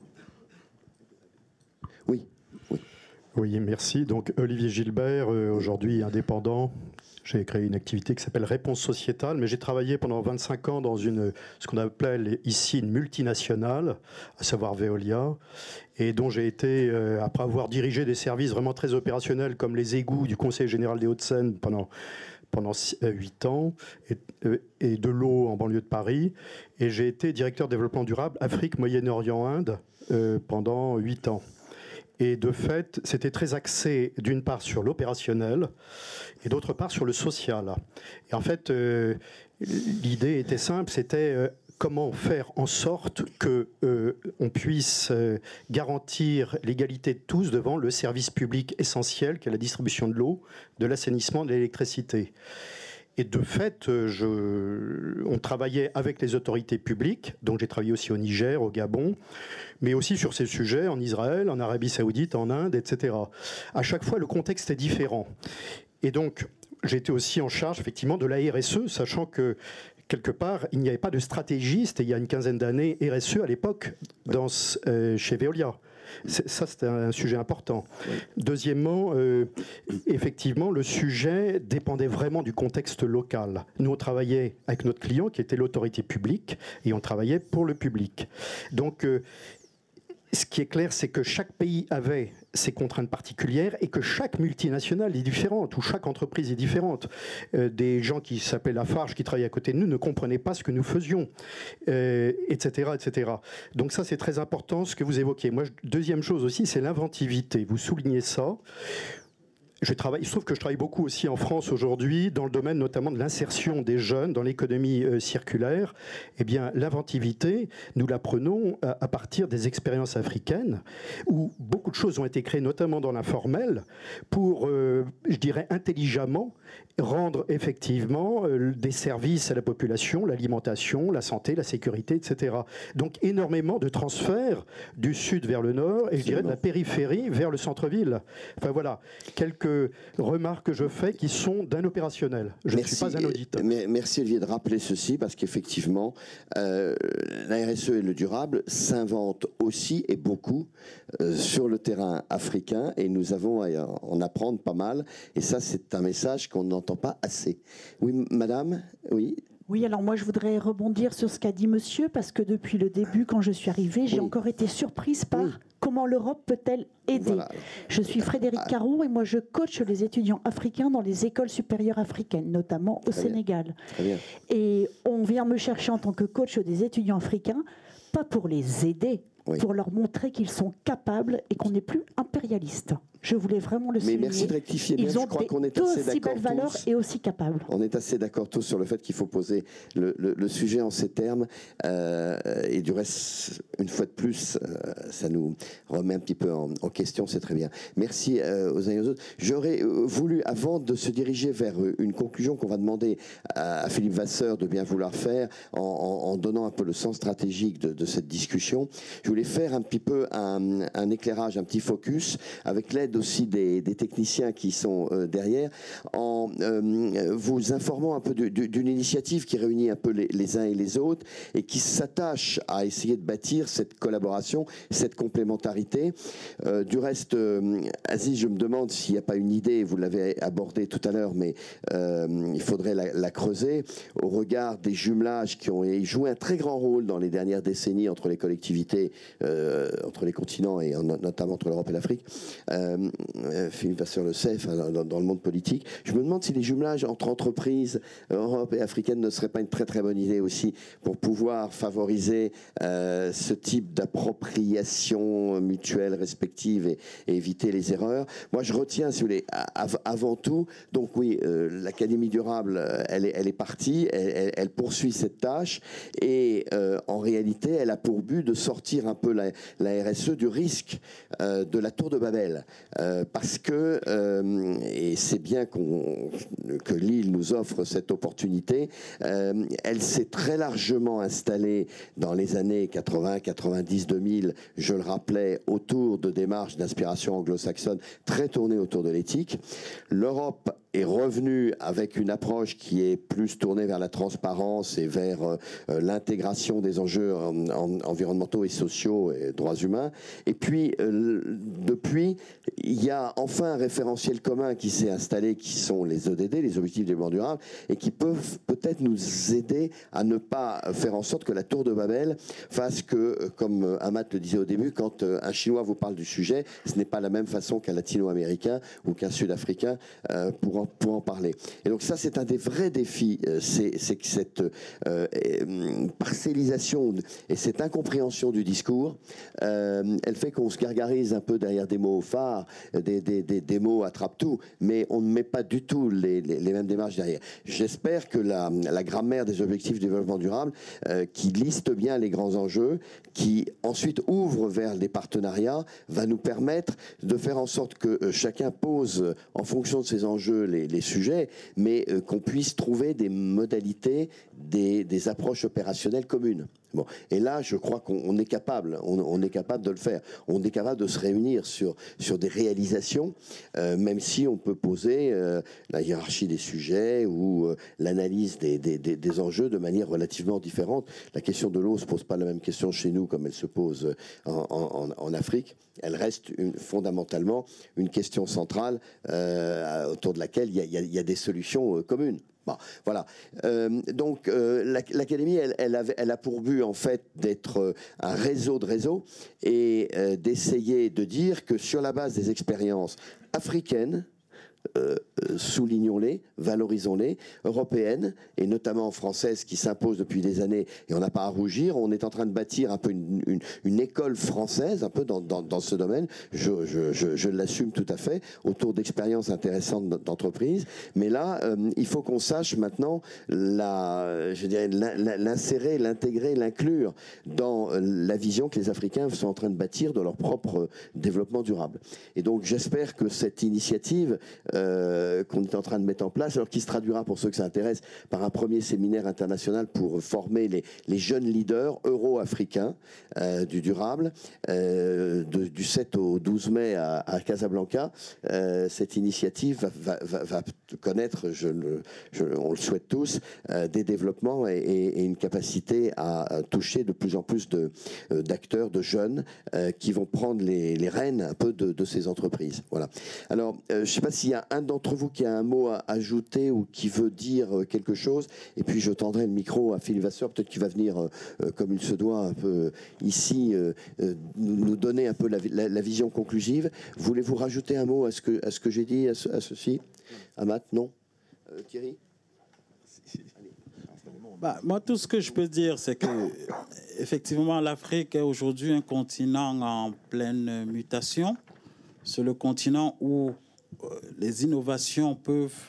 Speaker 1: Oui.
Speaker 10: Oui, merci. Donc Olivier Gilbert, aujourd'hui indépendant. J'ai créé une activité qui s'appelle Réponse sociétale, mais j'ai travaillé pendant 25 ans dans ce qu'on appelle ici une multinationale, à savoir Veolia, et dont j'ai été, après avoir dirigé des services vraiment très opérationnels comme les égouts du Conseil général des Hauts-de-Seine pendant 8 ans, et de l'eau en banlieue de Paris, et j'ai été directeur développement durable Afrique, Moyen-Orient, Inde pendant 8 ans. Et de fait, c'était très axé d'une part sur l'opérationnel et d'autre part sur le social. Et en fait, l'idée était simple, c'était comment faire en sorte qu'on puisse garantir l'égalité de tous devant le service public essentiel qu'est la distribution de l'eau, de l'assainissement, de l'électricité. Et de fait, on travaillait avec les autorités publiques, donc j'ai travaillé aussi au Niger, au Gabon, mais aussi sur ces sujets en Israël, en Arabie Saoudite, en Inde, etc. À chaque fois, le contexte est différent. Et donc, j'étais aussi en charge, effectivement, de la RSE, sachant que, quelque part, il n'y avait pas de stratégie, c'était il y a une quinzaine d'années, RSE à l'époque, chez Veolia. Ça, c'est un sujet important. Deuxièmement, effectivement, le sujet dépendait vraiment du contexte local. Nous, on travaillait avec notre client, qui était l'autorité publique, et on travaillait pour le public. Donc, ce qui est clair, c'est que chaque pays avait ses contraintes particulières et que chaque multinationale est différente, ou chaque entreprise est différente. Des gens qui s'appelaient Lafarge, qui travaillaient à côté de nous, ne comprenaient pas ce que nous faisions, etc., etc. Donc ça, c'est très important, ce que vous évoquez. Moi, deuxième chose aussi, c'est l'inventivité. Vous soulignez ça. Il se trouve que je travaille beaucoup aussi en France aujourd'hui dans le domaine notamment de l'insertion des jeunes dans l'économie circulaire. Eh bien, l'inventivité, nous l'apprenons à partir des expériences africaines où beaucoup de choses ont été créées, notamment dans l'informel, pour, je dirais, intelligemment rendre effectivement des services à la population, l'alimentation, la santé, la sécurité, etc. Donc énormément de transferts du sud vers le nord et je dirais de la périphérie vers le centre-ville. Enfin voilà, quelques remarques que je fais qui sont d'un opérationnel. Je ne suis pas un auditeur.
Speaker 1: Merci Olivier de rappeler ceci parce qu'effectivement, la RSE et le durable s'inventent aussi et beaucoup sur le terrain africain et nous avons à en apprendre pas mal. Et ça, c'est un message qu'on n'entend pas assez. Oui, madame, oui.
Speaker 11: Oui, alors moi je voudrais rebondir sur ce qu'a dit monsieur, parce que depuis le début, quand je suis arrivée, j'ai encore été surprise par comment l'Europe peut-elle aider. Voilà. Je suis Frédéric Caroux et moi je coach les étudiants africains dans les écoles supérieures africaines, notamment au Sénégal. Très bien. Et on vient me chercher en tant que coach des étudiants africains, pas pour les aider, pour leur montrer qu'ils sont capables et qu'on n'est plus impérialiste. Je voulais vraiment le souligner.
Speaker 1: Mais merci de rectifier. Bien,
Speaker 11: ils ont
Speaker 1: je crois qu'on est assez
Speaker 11: aussi belles valeurs et aussi capables.
Speaker 1: On est assez d'accord tous sur le fait qu'il faut poser le sujet en ces termes. Et du reste, une fois de plus, ça nous remet un petit peu en question. C'est très bien. Merci aux uns et aux autres. J'aurais voulu, avant de se diriger vers une conclusion qu'on va demander à Philippe Vasseur de bien vouloir faire, en donnant un peu le sens stratégique de cette discussion, je voulais faire un petit peu un éclairage, un petit focus, avec l'aide aussi des techniciens qui sont derrière, en vous informant un peu d'une initiative qui réunit un peu les uns et les autres et qui s'attache à essayer de bâtir cette collaboration, cette complémentarité. Du reste, Aziz, je me demande s'il n'y a pas une idée, vous l'avez abordée tout à l'heure, mais il faudrait la creuser, au regard des jumelages qui ont joué un très grand rôle dans les dernières décennies entre les collectivités, entre les continents et notamment entre l'Europe et l'Afrique. Philippe Vasseur le sait, dans le monde politique. Je me demande si les jumelages entre entreprises Europe et africaines ne seraient pas une très très bonne idée aussi pour pouvoir favoriser ce type d'appropriation mutuelle respective et éviter les erreurs. Moi, je retiens, si vous voulez, avant tout, donc oui, l'Académie durable, elle est partie, elle poursuit cette tâche et en réalité, elle a pour but de sortir un peu la RSE du risque de la tour de Babel. Parce que, et c'est bien que l'île nous offre cette opportunité, elle s'est très largement installée dans les années 80, 90, 2000, je le rappelais, autour de démarches d'inspiration anglo-saxonne très tournées autour de l'éthique. L'Europe est revenue avec une approche qui est plus tournée vers la transparence et vers l'intégration des enjeux environnementaux et sociaux et droits humains. Et puis, depuis, il y a enfin un référentiel commun qui s'est installé, qui sont les ODD, les Objectifs de développement durable, et qui peuvent peut-être nous aider à ne pas faire en sorte que la tour de Babel fasse que, comme Amat le disait au début, quand un Chinois vous parle du sujet, ce n'est pas la même façon qu'un Latino-Américain ou qu'un Sud-Africain pour en parler. Et donc ça, c'est un des vrais défis, c'est que cette parcellisation et cette incompréhension du discours, elle fait qu'on se gargarise un peu derrière des mots phares, des mots attrape-tout, mais on ne met pas du tout les mêmes démarches derrière. J'espère que la grammaire des objectifs de développement durable, qui liste bien les grands enjeux, qui ensuite ouvre vers des partenariats, va nous permettre de faire en sorte que chacun pose en fonction de ses enjeux les sujets, mais qu'on puisse trouver des modalités, des approches opérationnelles communes. Bon. Et là, je crois qu'on est capable, on est capable de le faire. On est capable de se réunir sur des réalisations, même si on peut poser la hiérarchie des sujets ou l'analyse des enjeux de manière relativement différente. La question de l'eau ne se pose pas la même question chez nous comme elle se pose en Afrique. Elle reste fondamentalement une question centrale autour de laquelle il y a des solutions communes. Bon, voilà. Donc l'Académie, elle a pour but en fait d'être un réseau de réseaux et d'essayer de dire que sur la base des expériences africaines, soulignons-les, valorisons-les, européennes et notamment françaises qui s'imposent depuis des années et on n'a pas à rougir. On est en train de bâtir un peu une école française un peu dans ce domaine. Je l'assume tout à fait autour d'expériences intéressantes d'entreprise. Mais là, il faut qu'on sache maintenant l'insérer, l'intégrer, l'inclure dans la vision que les Africains sont en train de bâtir de leur propre développement durable. Et donc j'espère que cette initiative qu'on est en train de mettre en place, alors qui se traduira pour ceux que ça intéresse par un premier séminaire international pour former les jeunes leaders euro-africains du durable du 7 au 12 mai à Casablanca. Cette initiative va connaître, on le souhaite tous, des développements et une capacité à toucher de plus en plus d'acteurs, de jeunes qui vont prendre les rênes un peu de ces entreprises. Voilà. Alors, je ne sais pas s'il y a un d'entre vous qui a un mot à ajouter ou qui veut dire quelque chose, et puis je tendrai le micro à Philippe Vasseur, peut-être qu'il va venir, comme il se doit, un peu ici, nous donner un peu la vision conclusive. Voulez-vous rajouter un mot à ce que j'ai dit, à ceci? Amat, non? Thierry?
Speaker 4: Moi, tout ce que je peux dire, c'est que effectivement, l'Afrique est aujourd'hui un continent en pleine mutation. C'est le continent où les innovations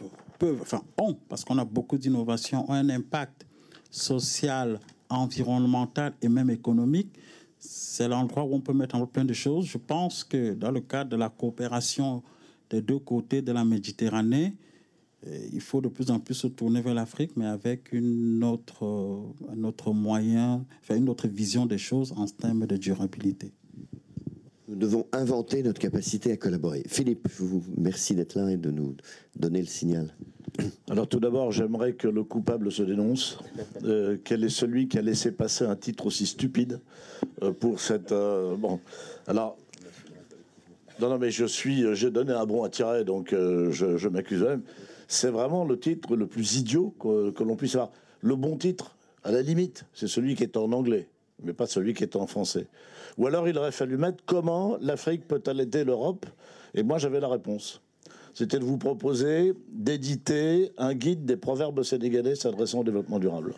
Speaker 4: parce qu'on a beaucoup d'innovations, ont un impact social, environnemental et même économique. C'est l'endroit où on peut mettre en place plein de choses. Je pense que dans le cadre de la coopération des deux côtés de la Méditerranée, il faut de plus en plus se tourner vers l'Afrique, mais avec un autre moyen, une autre vision des choses en termes de durabilité.
Speaker 1: Nous devons inventer notre capacité à collaborer. Philippe, je vous remercie d'être là et de nous donner le signal.
Speaker 12: Alors tout d'abord, j'aimerais que le coupable se dénonce. Quel est celui qui a laissé passer un titre aussi stupide pour cette... bon, alors... Non, mais j'ai donné un bon à tirer, donc je m'accuse même. C'est vraiment le titre le plus idiot que l'on puisse avoir. Le bon titre, à la limite, c'est celui qui est en anglais, mais pas celui qui est en français. Ou alors il aurait fallu mettre « Comment l'Afrique peut-elle aider l'Europe ?» Et moi j'avais la réponse. C'était de vous proposer d'éditer un guide des proverbes sénégalais s'adressant au développement durable.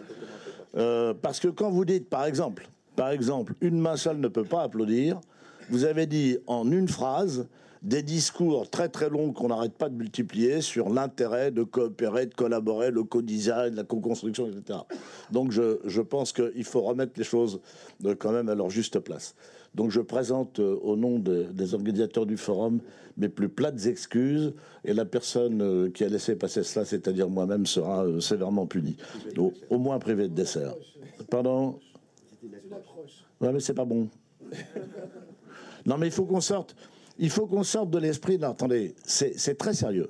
Speaker 12: Parce que quand vous dites, par exemple, une main seule ne peut pas applaudir, vous avez dit en une phrase des discours très très longs qu'on n'arrête pas de multiplier sur l'intérêt de coopérer, de collaborer, le co-design, la co-construction, etc. Donc je pense qu'il faut remettre les choses quand même à leur juste place. Donc je présente au nom des organisateurs du forum mes plus plates excuses, et la personne qui a laissé passer cela, c'est-à-dire moi-même, sera sévèrement punie. Donc, au moins privé de dessert. Pardon? Ouais, mais c'est pas bon. Non, mais il faut qu'on sorte de l'esprit. Attendez, c'est très sérieux.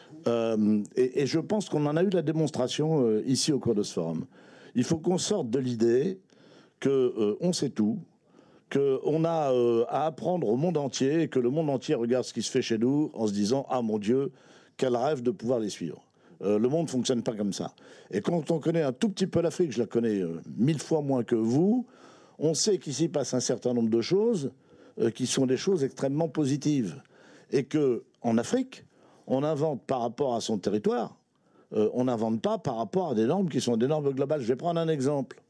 Speaker 12: Et je pense qu'on en a eu la démonstration ici au cours de ce forum. Il faut qu'on sorte de l'idée qu'on sait tout, qu'on a à apprendre au monde entier, et que le monde entier regarde ce qui se fait chez nous en se disant « Ah mon Dieu, quel rêve de pouvoir les suivre ». Le monde ne fonctionne pas comme ça. Et quand on connaît un tout petit peu l'Afrique, je la connais 1000 fois moins que vous, on sait qu'il s'y passe un certain nombre de choses qui sont des choses extrêmement positives. Et qu'en Afrique, on invente par rapport à son territoire, on n'invente pas par rapport à des normes qui sont des normes globales. Je vais prendre un exemple.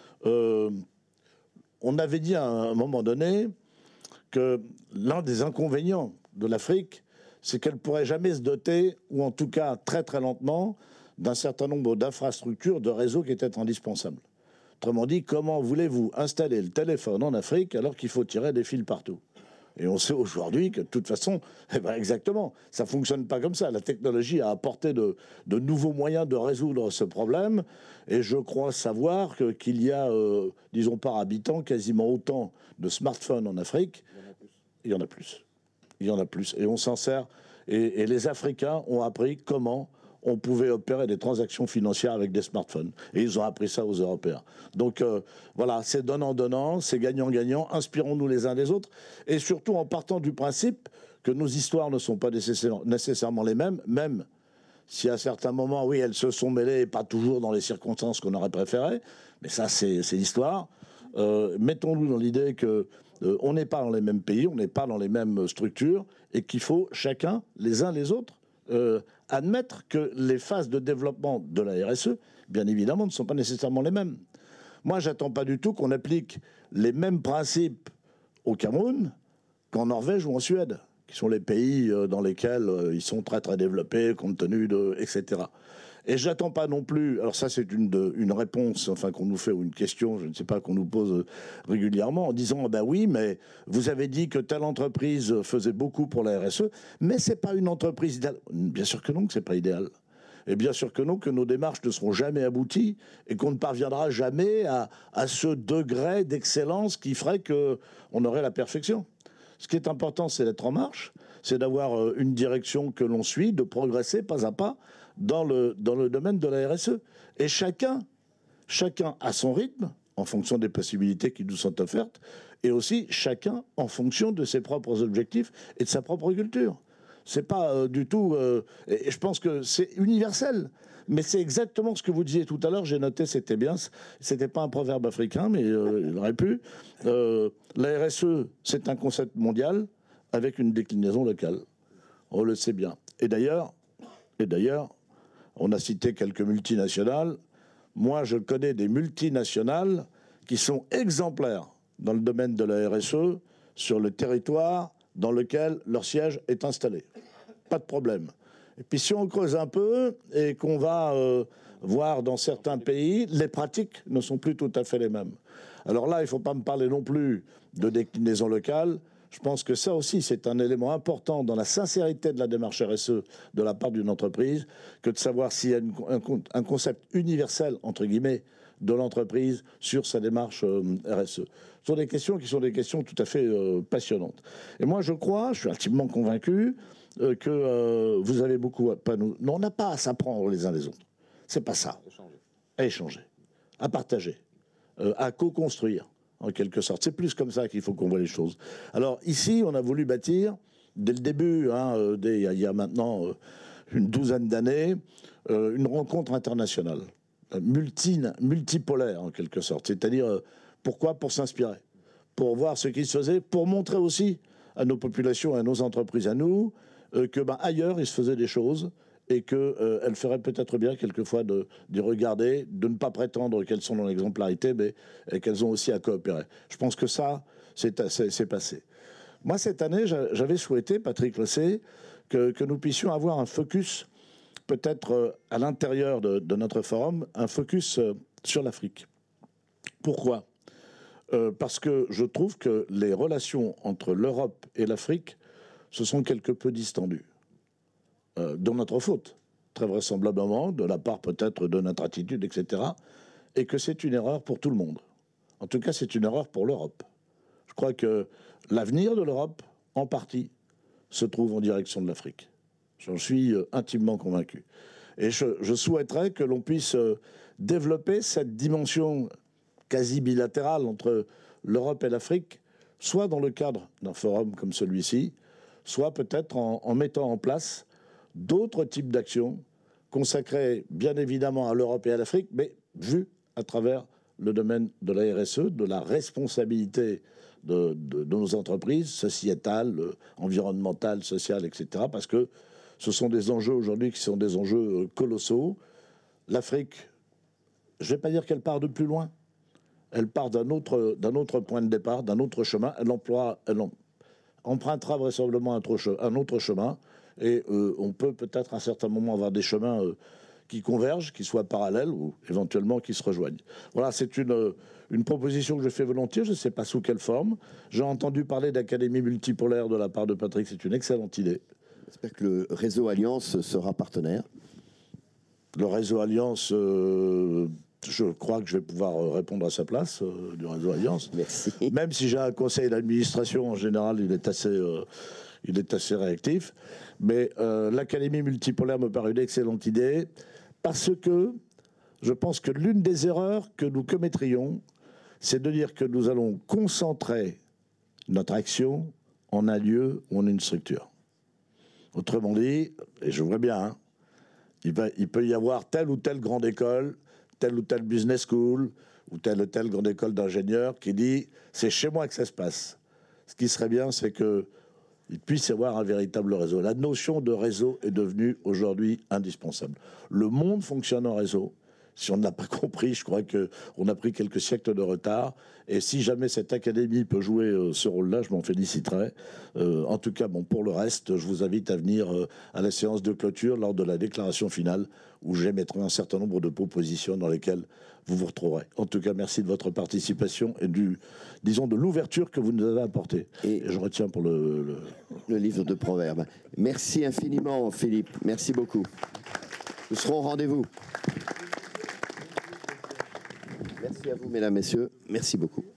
Speaker 12: On avait dit à un moment donné que l'un des inconvénients de l'Afrique, c'est qu'elle ne pourrait jamais se doter, ou en tout cas très très lentement, d'un certain nombre d'infrastructures, de réseaux qui étaient indispensables. Autrement dit, comment voulez-vous installer le téléphone en Afrique alors qu'il faut tirer des fils partout? Et on sait aujourd'hui que de toute façon, eh ben exactement, ça ne fonctionne pas comme ça. La technologie a apporté de nouveaux moyens de résoudre ce problème. Et je crois savoir qu'il y a, disons par habitant, quasiment autant de smartphones en Afrique. Il y en a plus. Il y en a plus. Et on s'en sert. Et les Africains ont appris comment on pouvait opérer des transactions financières avec des smartphones. Et ils ont appris ça aux Européens. Donc voilà, c'est donnant-donnant, c'est gagnant-gagnant. Inspirons-nous les uns des autres. Et surtout en partant du principe que nos histoires ne sont pas nécessairement les mêmes, même si à certains moments, oui, elles se sont mêlées et pas toujours dans les circonstances qu'on aurait préférées. Mais ça, c'est l'histoire. Mettons-nous dans l'idée que on n'est pas dans les mêmes pays, on n'est pas dans les mêmes structures et qu'il faut chacun, les uns les autres, admettre que les phases de développement de la RSE, bien évidemment, ne sont pas nécessairement les mêmes. Moi, j'attends pas du tout qu'on applique les mêmes principes au Cameroun qu'en Norvège ou en Suède, qui sont les pays dans lesquels ils sont très très développés, compte tenu de... etc. Et j'attends pas non plus, alors ça c'est une réponse enfin, qu'on nous fait, ou une question, je ne sais pas, qu'on nous pose régulièrement, en disant, ben oui, mais vous avez dit que telle entreprise faisait beaucoup pour la RSE, mais c'est pas une entreprise idéale. Bien sûr que non, que c'est pas idéal. Et bien sûr que non, que nos démarches ne seront jamais abouties et qu'on ne parviendra jamais à ce degré d'excellence qui ferait qu'on aurait la perfection. Ce qui est important, c'est d'être en marche, c'est d'avoir une direction que l'on suit, de progresser pas à pas dans le domaine de la RSE. Et chacun à son rythme, en fonction des possibilités qui nous sont offertes, et aussi chacun en fonction de ses propres objectifs et de sa propre culture. C'est pas du tout... et je pense que c'est universel. Mais c'est exactement ce que vous disiez tout à l'heure. J'ai noté, c'était bien. C'était pas un proverbe africain, mais il aurait pu. La RSE, c'est un concept mondial avec une déclinaison locale. On le sait bien. Et d'ailleurs, on a cité quelques multinationales. Moi, je connais des multinationales qui sont exemplaires dans le domaine de la RSE sur le territoire dans lequel leur siège est installé. Pas de problème. Et puis si on creuse un peu et qu'on va voir dans certains pays, les pratiques ne sont plus tout à fait les mêmes. Alors là, il ne faut pas me parler non plus de déclinaison locale. Je pense que ça aussi, c'est un élément important dans la sincérité de la démarche RSE de la part d'une entreprise, que de savoir s'il y a un concept universel, entre guillemets, de l'entreprise sur sa démarche RSE. Ce sont des questions qui sont des questions tout à fait passionnantes. Et moi, je suis intimement convaincu que vous avez beaucoup à nous. Non, on n'a pas à s'apprendre les uns les autres. C'est pas ça. À échanger, à partager, à co-construire, en quelque sorte. C'est plus comme ça qu'il faut qu'on voit les choses. Alors ici, on a voulu bâtir, dès le début, il y a maintenant une douzaine d'années, une rencontre internationale, multipolaire en quelque sorte. C'est-à-dire, pourquoi ? Pour s'inspirer, pour voir ce qui se faisait, pour montrer aussi à nos populations, à nos entreprises, à nous, que ailleurs, il se faisait des choses et qu'elles feraient peut-être bien quelquefois de regarder, de ne pas prétendre qu'elles sont dans l'exemplarité, mais qu'elles ont aussi à coopérer. Je pense que ça, c'est passé. Moi, cette année, j'avais souhaité, Patrick le sait, que nous puissions avoir un focus, peut-être à l'intérieur de notre forum, un focus sur l'Afrique. Pourquoi ? Parce que je trouve que les relations entre l'Europe et l'Afrique se sont quelque peu distendues. De notre faute, très vraisemblablement, de la part peut-être de notre attitude, etc. Et que c'est une erreur pour tout le monde. En tout cas, c'est une erreur pour l'Europe. Je crois que l'avenir de l'Europe, en partie, se trouve en direction de l'Afrique. J'en suis intimement convaincu. Et je souhaiterais que l'on puisse développer cette dimension quasi bilatérale entre l'Europe et l'Afrique, soit dans le cadre d'un forum comme celui-ci, soit peut-être en mettant en place d'autres types d'actions consacrées bien évidemment à l'Europe et à l'Afrique, mais vues à travers le domaine de la RSE, de la responsabilité de nos entreprises sociétales, environnementales, sociales, etc. Parce que ce sont des enjeux aujourd'hui qui sont des enjeux colossaux. L'Afrique, je ne vais pas dire qu'elle part de plus loin, elle part d'un autre point de départ, d'un autre chemin. Elle empruntera vraisemblablement un autre chemin. Et on peut peut-être à un certain moment avoir des chemins qui convergent, qui soient parallèles ou éventuellement qui se rejoignent. Voilà, c'est une proposition que je fais volontiers, je ne sais pas sous quelle forme. J'ai entendu parler d'académie multipolaire de la part de Patrick, c'est une excellente idée.
Speaker 1: J'espère que le réseau Alliance sera partenaire.
Speaker 12: Le réseau Alliance, je crois que je vais pouvoir répondre à sa place du réseau Alliance.
Speaker 1: Merci.
Speaker 12: Même si j'ai un conseil d'administration, en général, il est assez réactif. Mais l'académie multipolaire me paraît une excellente idée parce que je pense que l'une des erreurs que nous commettrions, c'est de dire que nous allons concentrer notre action en un lieu ou en une structure. Autrement dit, et je vois bien, hein, il peut y avoir telle ou telle grande école, telle ou telle business school, ou telle grande école d'ingénieurs qui dit « c'est chez moi que ça se passe ». Ce qui serait bien, c'est qu'il puisse y avoir un véritable réseau. La notion de réseau est devenue aujourd'hui indispensable. Le monde fonctionne en réseau. Si on n'a pas compris, je crois qu'on a pris quelques siècles de retard. Et si jamais cette académie peut jouer ce rôle-là, je m'en féliciterai. En tout cas, bon, pour le reste, je vous invite à venir à la séance de clôture lors de la déclaration finale, où j'émettrai un certain nombre de propositions dans lesquelles vous vous retrouverez. En tout cas, merci de votre participation et disons, de l'ouverture que vous nous avez apportée. Et je retiens pour le
Speaker 1: livre de proverbes. Merci infiniment, Philippe. Merci beaucoup. Nous serons au rendez-vous. Merci à vous, mesdames, messieurs. Merci beaucoup.